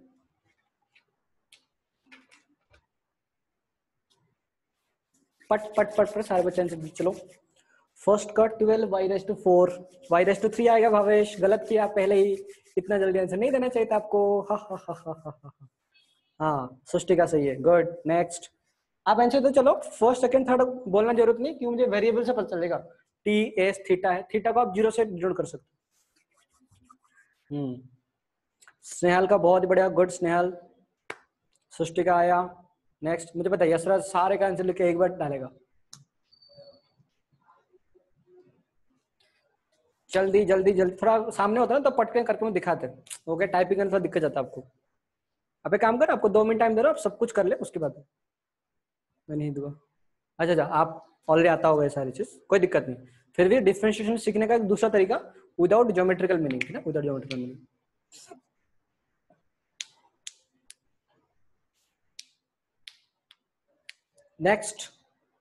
पट पट पट पट सारे बच्चे आंसर चलो। फर्स्ट का 12 y4 y3 आएगा। भावेश गलत किया पहले ही, इतना जल्दी आंसर नहीं देना चाहिए था आपको। हा हा हा हा हा हा। हाँ सृष्टि का सही है, गुड। नेक्स्ट आप आंसर दो। चलो फर्स्ट सेकंड थर्ड बोलना जरूरत नहीं, क्यों, मुझे वेरिएबल से पता चलेगा। टी एस थीटा है, थीटा को आप 0 से जोड़ कर सकते। स्नेहल का बहुत बढ़िया, गुड स्नेहल। सृष्टि का आया। नेक्स्ट मुझे पता है यशराज सारे का आंसर लिख के एक बार डालेगा। जल्दी जल्दी जल्दी, थोड़ा सामने होता है ना तो पटके करके मैं दिखाते हैं। ओके, टाइपिंग करने थोड़ा दिक्कत जाता है आपको। अब एक काम कर, आपको 2 मिनट टाइम दे रहा हूँ, आप सब कुछ कर ले, उसके बाद मैं नहीं दूंगा। अच्छा अच्छा, आप ऑलरेडी आता होगा ये सारी चीज, कोई दिक्कत नहीं। फिर भी डिफरेंशिएशन सीखने का एक दूसरा तरीका, विदाउट ज्योमेट्रिकल मीनिंग, है ना, विदाउट ज्योमेट्रिकल मीनिंग। नेक्स्ट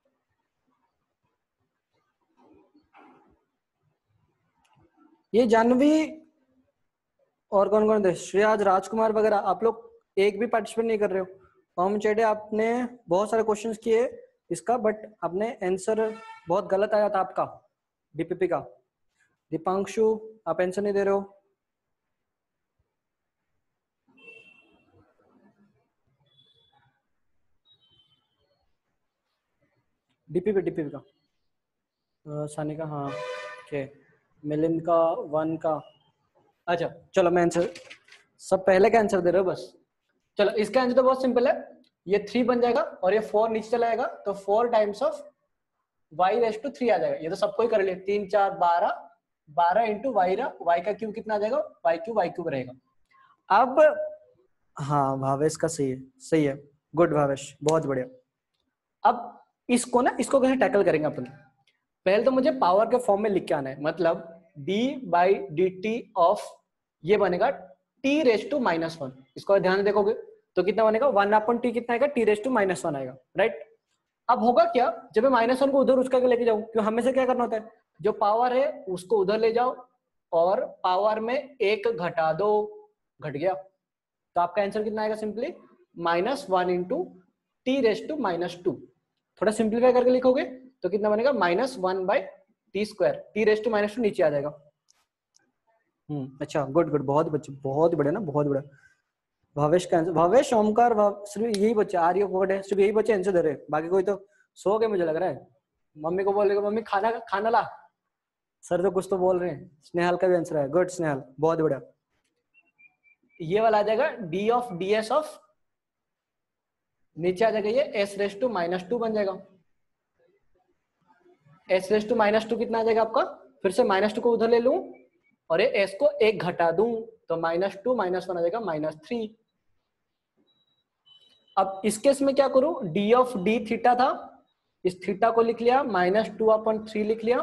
ये जानवी और कौन कौन थे, श्रेयाज, राजकुमार वगैरह, आप लोग एक भी पार्टिसिपेट नहीं कर रहे हो। ओम चेडे आपने बहुत सारे क्वेश्चंस किए इसका, बट आपने आंसर बहुत गलत आया था आपका डीपीपी का। दीपांशु आप आंसर नहीं दे रहे हो। डीपीपी का सानिका, हाँ ओके। मिलिंद का 1 का। अच्छा चलो मैं आंसर, सब पहले का आंसर दे रहे हो बस। चलो इसका आंसर तो बहुत सिंपल है, ये 3 बन जाएगा और ये 4 नीचे चला जाएगा, तो 4 टाइम्स ऑफ y3 आ जाएगा। ये तो सबको ही कर लिया, 3 4 12, 12 इंटू y का क्यूब कितना आ जाएगा, y क्यूब रहेगा। अब हाँ भावेश का सही है, सही है, गुड भावेश, बहुत बढ़िया। अब इसको ना, इसको कैसे टैकल करेंगे अपन, पहले तो मुझे पावर के फॉर्म में लिख के आना है। मतलब d/dt ऑफ ये बनेगा t⁻⁻1। इसको ध्यान देखोगे तो कितना बनेगा, 1/t कितना आएगा, t⁻⁻1 आएगा, राइट। अब होगा क्या, जब मैं -1 को उधर उसका लेके जाऊं, क्यों हमें से क्या करना होता है, जो पावर है उसको उधर ले जाओ और पावर में 1 घटा दो, घट गया। तो आपका आंसर कितना आएगा, सिंपली -1 इंटू t⁻²। थोड़ा सिंप्लीफाई करके लिखोगे तो कितना बनेगा, -1/t²। t⁻² नीचे आ जाएगा। अच्छा गुड गुड, बहुत बच्चे, बहुत बढ़िया ना, बहुत बढ़िया। भावेश का आंसर, भावेश, ओमकार, सिर्फ यही बच्चे, आर्य फोकट है, सिर्फ यही बच्चे आंसर दे रहे हैं, बाकी कोई तो सो गए मुझे लग रहा है। मम्मी को बोलेगा, मम्मी खाना खाना ला, सर तो कुछ तो बोल रहे हैं। स्नेहल का भी आंसर है, गुड स्नेहल, बहुत बढ़िया। ये वाला आ जाएगा d ऑफ ds ऑफ, नीचे आ जाएगा ये s⁻² बन जाएगा। s⁻² कितना आ जाएगा आपका, फिर से -2 को उधर ले लूं और ये s को 1 घटा दूं, तो -2 -1 आ जाएगा -3। अब इस केस में क्या करूं, d ऑफ d थीटा था, इस थीटा को लिख लिया, -2/3 लिख लिया।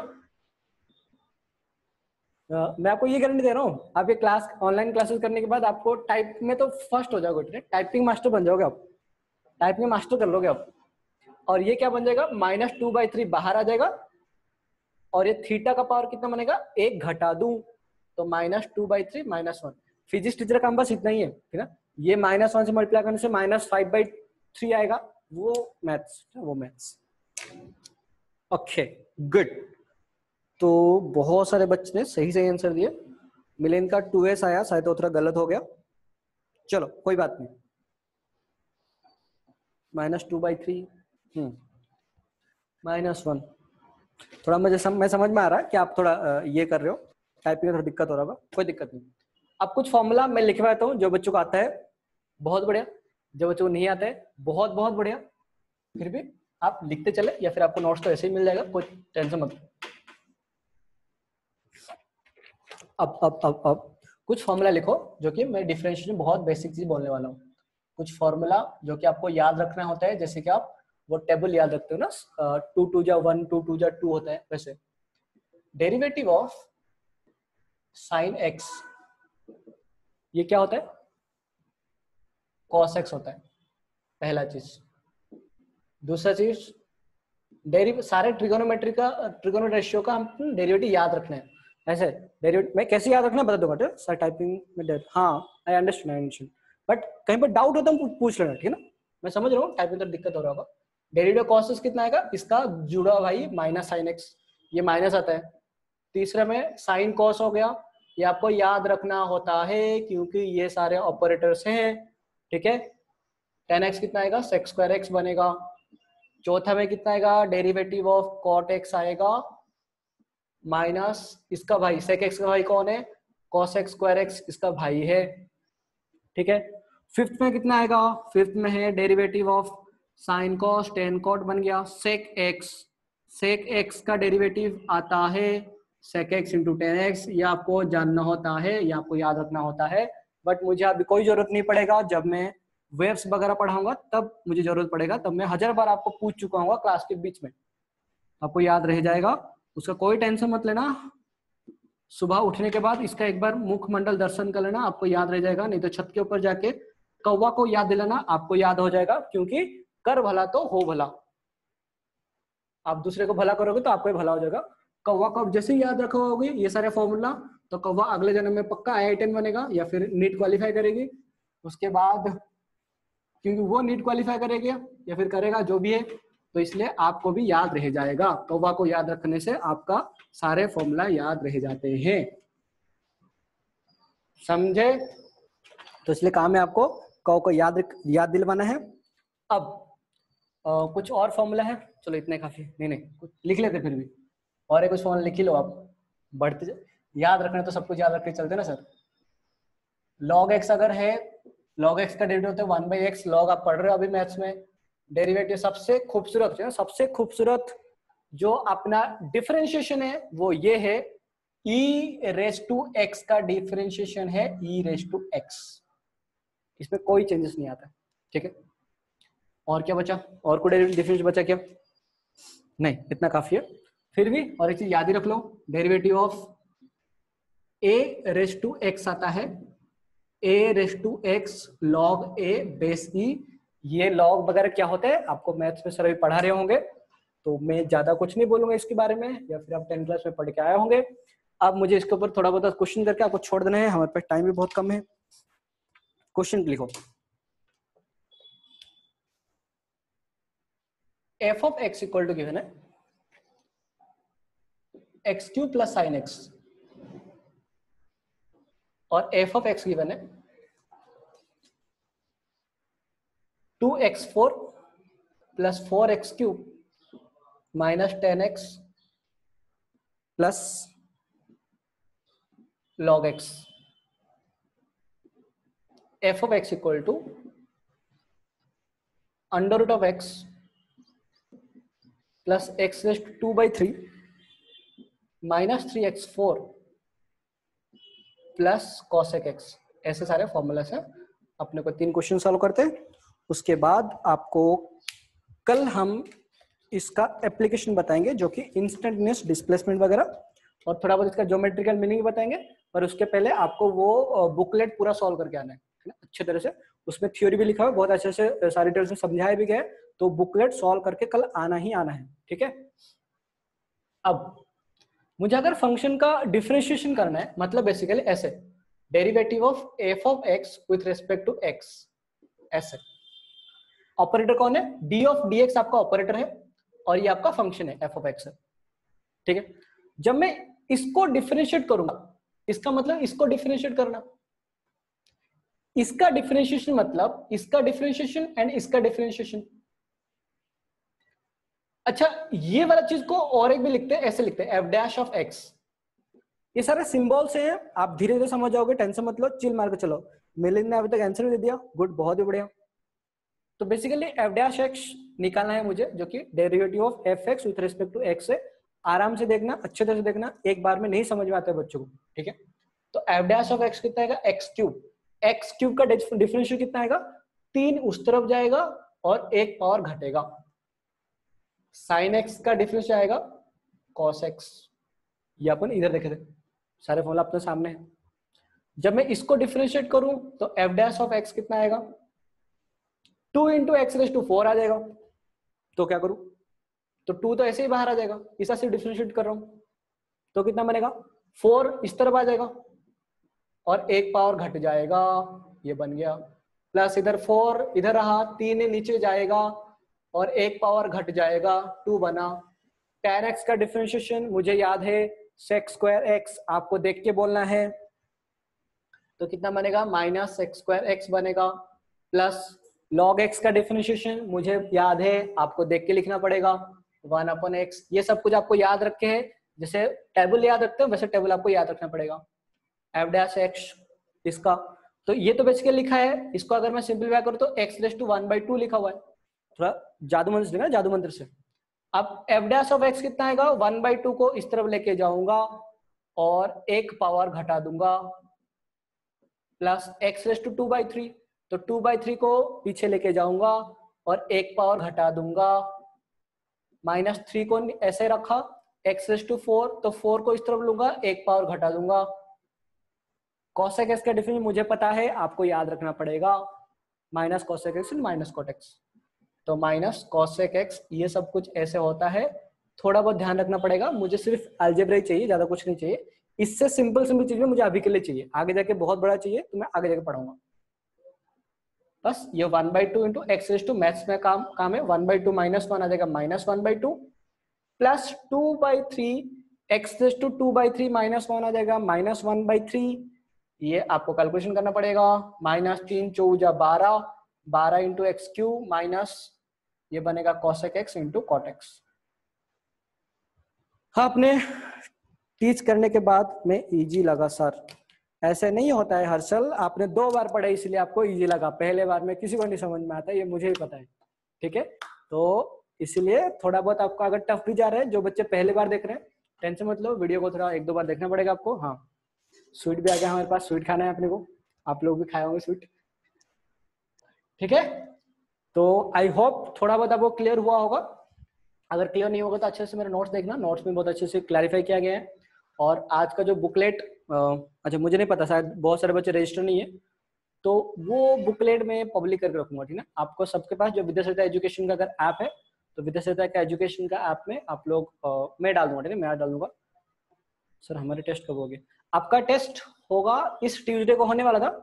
मैं आपको ये गारंटी दे रहा हूँ, आप ये क्लास, ऑनलाइन क्लासेस करने के बाद आपको टाइप में तो फर्स्ट हो जाओगे, टाइपिंग मास्टर बन जाओगे आप, टाइपिंग मास्टर कर लोगे आप। और ये क्या बन जाएगा, -2/3 बाहर आ जाएगा और ये थीटा का पावर कितना बनेगा, 1 घटा दूं, तो -2/3 -1। फिजिक्स टीचर का काम बस इतना ही है, ठीक है। ये -1 से मल्टीप्लाई करने से -5/3 आएगा, वो मैथ्स, वो मैथ्स। ओके गुड, तो बहुत सारे बच्चे ने सही सही आंसर दिए। मिलिंद का 2s आया, शायद थोड़ा गलत हो गया, चलो कोई बात नहीं। -2/3 -1, थोड़ा मुझे मैं समझ में आ रहा है कि आप थोड़ा ये कर रहे हो, टाइपिंग में थोड़ा दिक्कत हो रहा होगा, कोई दिक्कत नहीं। अब कुछ फॉर्मूला मैं लिखवाता हूँ, जो बच्चों को आता है बहुत बढ़िया, जो बच्चों को नहीं आता है बहुत बहुत बढ़िया, फिर भी आप लिखते चले, या फिर आपको नोट्स तो ऐसे ही मिल जाएगा, कोई टेंशन मत। अब कुछ फॉर्मूला लिखो, जो कि मैं डिफरेंशिएशन बहुत बेसिक चीज बोलने वाला हूँ। कुछ फॉर्मूला जो कि आपको याद रखना होता है, जैसे कि आप वो टेबल याद रखते हो ना, 2 2 जा 1, 2 2 जा 2 होता है, वैसे डेरिवेटिव ऑफ sin x, ये क्या होता है, cos x होता है, पहला चीज। दूसरा चीज, सारे ट्रिगोनोमेट्रिक रेशियो का हम डेरिवेटिव याद रखना है। ऐसे डेरिवेटिव मैं कैसे याद रखना बता दूंगा, सर टाइपिंग में हाँ आई अंडरस्टैंड, बट कहीं पर डाउट हो तो पूछ लेना, ठीक है ना। मैं समझ रहा हूँ टाइपिंग तो दिक्कत हो रहा होगा। डेरिवेटिव कॉस कितना आएगा, इसका जुड़ा भाई -sin x, ये माइनस आता है। तीसरे में साइन कॉस हो गया, ये आपको याद रखना होता है क्योंकि ये सारे ऑपरेटर्स हैं, ठीक है। 10x कितना आएगा, sec स्क्वायर x बनेगा। चौथा में कितना आएगा, डेरिवेटिव ऑफ cot x आएगा माइनस इसका भाई sec x का भाई कौन है, cos x स्क्वायर x इसका भाई है, ठीक है। फिफ्थ में कितना आएगा, फिफ्थ में है derivative of sine cos tan cot बन गया sec x का डेरिवेटिव आता है sec x into tan X. ये आपको जानना होता है, ये आपको याद रखना होता है, बट मुझे अभी कोई जरूरत नहीं पड़ेगा। जब मैं वेव्स वगैरह पढ़ाऊंगा तब मुझे जरूरत पड़ेगा, तब मैं 1000 बार आपको पूछ चुका हूँ क्लास के बीच में, आपको याद रह जाएगा, उसका कोई टेंशन मत लेना। सुबह उठने के बाद इसका एक बार मुखमंडल दर्शन कर लेना, आपको याद रह जाएगा। नहीं तो छत के ऊपर जाके कौवा को याद दिलाना, आपको याद हो जाएगा, क्योंकि कर भला तो हो भला। आप दूसरे को भला करोगे तो आपको भला हो जाएगा। कौवा को जैसे ही याद रखा होगी ये सारे फॉर्मूला, तो कौवा अगले जन्म में पक्का IITN बनेगा या फिर नीट क्वालिफाई करेगी। उसके बाद क्योंकि वो नीट क्वालिफाई करेगी या फिर करेगा जो भी है, तो इसलिए आपको भी याद रह जाएगा। कौवा को याद रखने से आपका सारे फॉर्मूला याद रह जाते हैं, समझे। तो इसलिए काम है आपको कौ को याद दिलवाना है। अब कुछ और फॉर्मूला है, चलो इतने काफी, नहीं कुछ लिख लेते फिर भी, और एक कुछ फॉर्मूला लिख ही लो आप, बढ़ते याद रखना तो सब कुछ याद रख के चलते ना सर। log x अगर है, log x का डेरिवेटिव होता है 1/x, log आप पढ़ रहे हो अभी मैथ्स में, डेरिवेटिव सबसे खूबसूरत जो अपना डिफरेंशिएशन है वो ये है, e⁻x का डिफरेंशिएशन है e⁻x, इसमें कोई चेंजेस नहीं आता, ठीक है। और क्या बचा, और कोई डिफरेंस बचा क्या, नहीं, इतना काफी है। फिर भी और एक चीज याद ही रख लो, डेरिवेटिव ऑफ a⁻x आता है a⁻x log a base e। ये लॉग वगैरह क्या होता है आपको मैथ्स में सर अभी पढ़ा रहे होंगे, तो मैं ज्यादा कुछ नहीं बोलूंगा इसके बारे में, या फिर आप 10th क्लास में पढ़ के आए होंगे। अब मुझे इसके ऊपर थोड़ा बहुत क्वेश्चन करके आपको छोड़ देना है, हमारे पास टाइम भी बहुत कम है। क्वेश्चन लिखो, f of x equal to given है x³ प्लस साइन x, और f of x गिवन है 2x4 plus 4x³ minus 10x plus log x। f of x equal to under root of x plus x⁻² minus 3x4 plus cosec x। ऐसे सारे फॉर्मूलास हैं, अपने को 3 क्वेश्चन सॉल्व करते हैं। उसके बाद आपको कल हम इसका एप्लीकेशन बताएंगे, जो कि इंस्टेंटेनियस डिस्प्लेसमेंट वगैरह, और थोड़ा बहुत इसका ज्योमेट्रिकल मीनिंग बताएंगे। पर उसके पहले आपको वो बुकलेट पूरा सॉल्व करके आना है ना, अच्छे तरह से। उसमें थ्योरी भी लिखा हुआ है, बहुत अच्छे से सारी डिटेल से समझाया भी गया है, तो बुकलेट सॉल्व करके कल आना ही आना है, ठीक है। अब मुझे अगर फंक्शन का डिफरेंशिएशन करना है, मतलब बेसिकली ऐसे, derivative of f of x with respect to x, ऐसे। ऑपरेटर कौन है, d ऑफ dx आपका ऑपरेटर है, और ये आपका फंक्शन है f ऑफ x है, ठीक है। जब मैं इसको डिफरेंशिएट करूंगा, इसका मतलब इसको डिफरेंशिएट करना, इसका डिफरेंशिएशन मतलब इसका डिफरेंशिएशन एंड इसका डिफरेंशिएशन। अच्छा, ये वाला चीज को और एक भी लिखते हैं, ऐसे लिखते हैं f डैश ऑफ x। ये सारे सिंबल से हैं, आप धीरे धीरे समझ जाओगे, टेंशन मत लो, चिल मार के चलो। मिलिंद ने अभी तक आंसर भी दे दिया, गुड, बहुत ही बढ़िया। तो बेसिकली f डैश x निकालना है मुझे, जो कि derivative of f(x) with respect to x है। आराम से देखना, अच्छे तरह से देखना, एक बार में नहीं समझ में आता है बच्चों को, ठीक है। तो f डैश ऑफ x कितना आएगा, x³ का डिफरेंशियल कितना आएगा, 3 उस तरफ जाएगा और 1 पावर घटेगा। साइन x का डिफरेंस आएगा cos x, ये अपन इधर देखे थे, सारे फॉर्मूला अपने सामने है। जब मैं इसको डिफरेंशिएट करूं तो f डैश ऑफ x कितना आएगा, 2 × x⁻⁴ आ जाएगा। तो क्या करूं, तो 2 तो ऐसे ही बाहर आ जाएगा, इस से डिफरेंशिएट कर रहा हूं, तो कितना बनेगा, 4 इस तरफ आ जाएगा और 1 पावर घट जाएगा, ये बन गया। प्लस इधर 4 इधर रहा, 3 नीचे जाएगा और 1 पावर घट जाएगा, 2 बना। tan x का डिफरेंशिएशन मुझे याद है sec स्क्वायर x, आपको देख के बोलना है, तो कितना बनेगा माइनस सेक स्क्वायर x बनेगा, प्लस log x का डिफरेंशिएशन मुझे याद है, आपको देख के लिखना पड़ेगा 1/x। ये सब कुछ आपको याद रखे है, जैसे टेबल याद रखते हो वैसे टेबल आपको याद रखना पड़ेगा। f डैश x इसका, तो ये तो बेसिकली लिखा है, इसको अगर मैं सिंपलीफाई करूँ तो x रेज़ टू 1/2 लिखा हुआ है, थोड़ा जादू मंत्र से लिखा, जादू मंत्र से। अब f डैश ऑफ x कितना आएगा, 1/2 को इस तरफ लेके जाऊंगा और एक पावर घटा दूंगा, प्लस x रेज़ टू 2/3, तो 2/3 को पीछे लेके जाऊंगा और एक पावर घटा दूंगा, -3 को ऐसे रखा, x रेज़ टू 4, तो 4 को इस तरफ लूंगा, एक पावर घटा दूंगा। cosec x का डिफरेंस मुझे पता है, आपको याद रखना पड़ेगा, minus cosec x minus cot x, तो माइनस cosec x, ये सब कुछ ऐसे होता है, थोड़ा बहुत ध्यान रखना पड़ेगा। मुझे सिर्फ अलजेब्रा ही चाहिए, ज्यादा कुछ नहीं चाहिए, इससे सिंपल सिंपल चीजें मुझे अभी के लिए चाहिए, आगे जाके बहुत बड़ा चाहिए तो मैं आगे जाके पढ़ाऊंगा। बस ये 1/2 into X raise to, maths में काम है, 1/2 -1 आ जाएगा -1/2, प्लस 2/3 एक्स रेज़ टू 2/3 -1 आ जाएगा -1/3। ये आपको कैलकुलेशन करना पड़ेगा, -3 चौजा 12, 12 इंटू एक्स क्यूब माइनस ये बनेगा cosec x इंटू cot x। हाँ, आपने टीच करने के बाद में इजी लगा सर, ऐसे नहीं होता है हर्षल, आपने 2 बार पढ़ा इसलिए आपको इजी लगा, पहले बार में किसी को नहीं समझ में आता, ये मुझे ही पता है, ठीक है। तो इसलिए थोड़ा बहुत आपको अगर टफ भी जा रहा है, जो बच्चे पहले बार देख रहे हैं टेंशन मत लो, वीडियो को थोड़ा 1-2 बार देखना पड़ेगा आपको। हाँ, स्वीट भी आ गया हमारे पास, स्वीट खाना है अपने को, आप लोग भी खाए होंगे स्वीट, ठीक है। तो आई होप थोड़ा बहुत आपको क्लियर हुआ होगा, अगर क्लियर नहीं होगा तो अच्छे से मेरे नोट्स देखना, नोट्स में बहुत अच्छे से क्लैरिफाई किया गया है। और आज का जो बुकलेट, अच्छा मुझे नहीं पता, शायद बहुत सारे बच्चे रजिस्टर नहीं है, तो वो बुकलेट में पब्लिक करके रखूंगा, ठीक है। आपको सबके पास जो विद्यासरिता एजुकेशन का अगर ऐप है, तो विद्यासरिता का एजुकेशन का ऐप में आप लोग मैं डाल दूंगा, ठीक है, मैं डाल दूंगा। सर हमारे टेस्ट कब होंगे? आपका टेस्ट होगा इस ट्यूसडे को होने वाला था,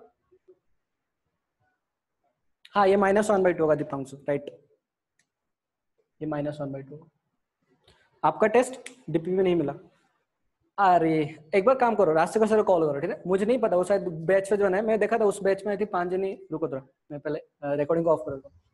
हाँ ये -1/2 होगा दीपांशु, राइट, ये -1/2। आपका टेस्ट डीपी में नहीं मिला, अरे एक बार काम करो, रास्ते का सर कॉल करो, ठीक है। मुझे नहीं पता, वो शायद बैच पे जो है, मैं देखा था उस बैच में थी 5 जनी, रुको थोड़ा मैं पहले रिकॉर्डिंग को ऑफ कर दूं।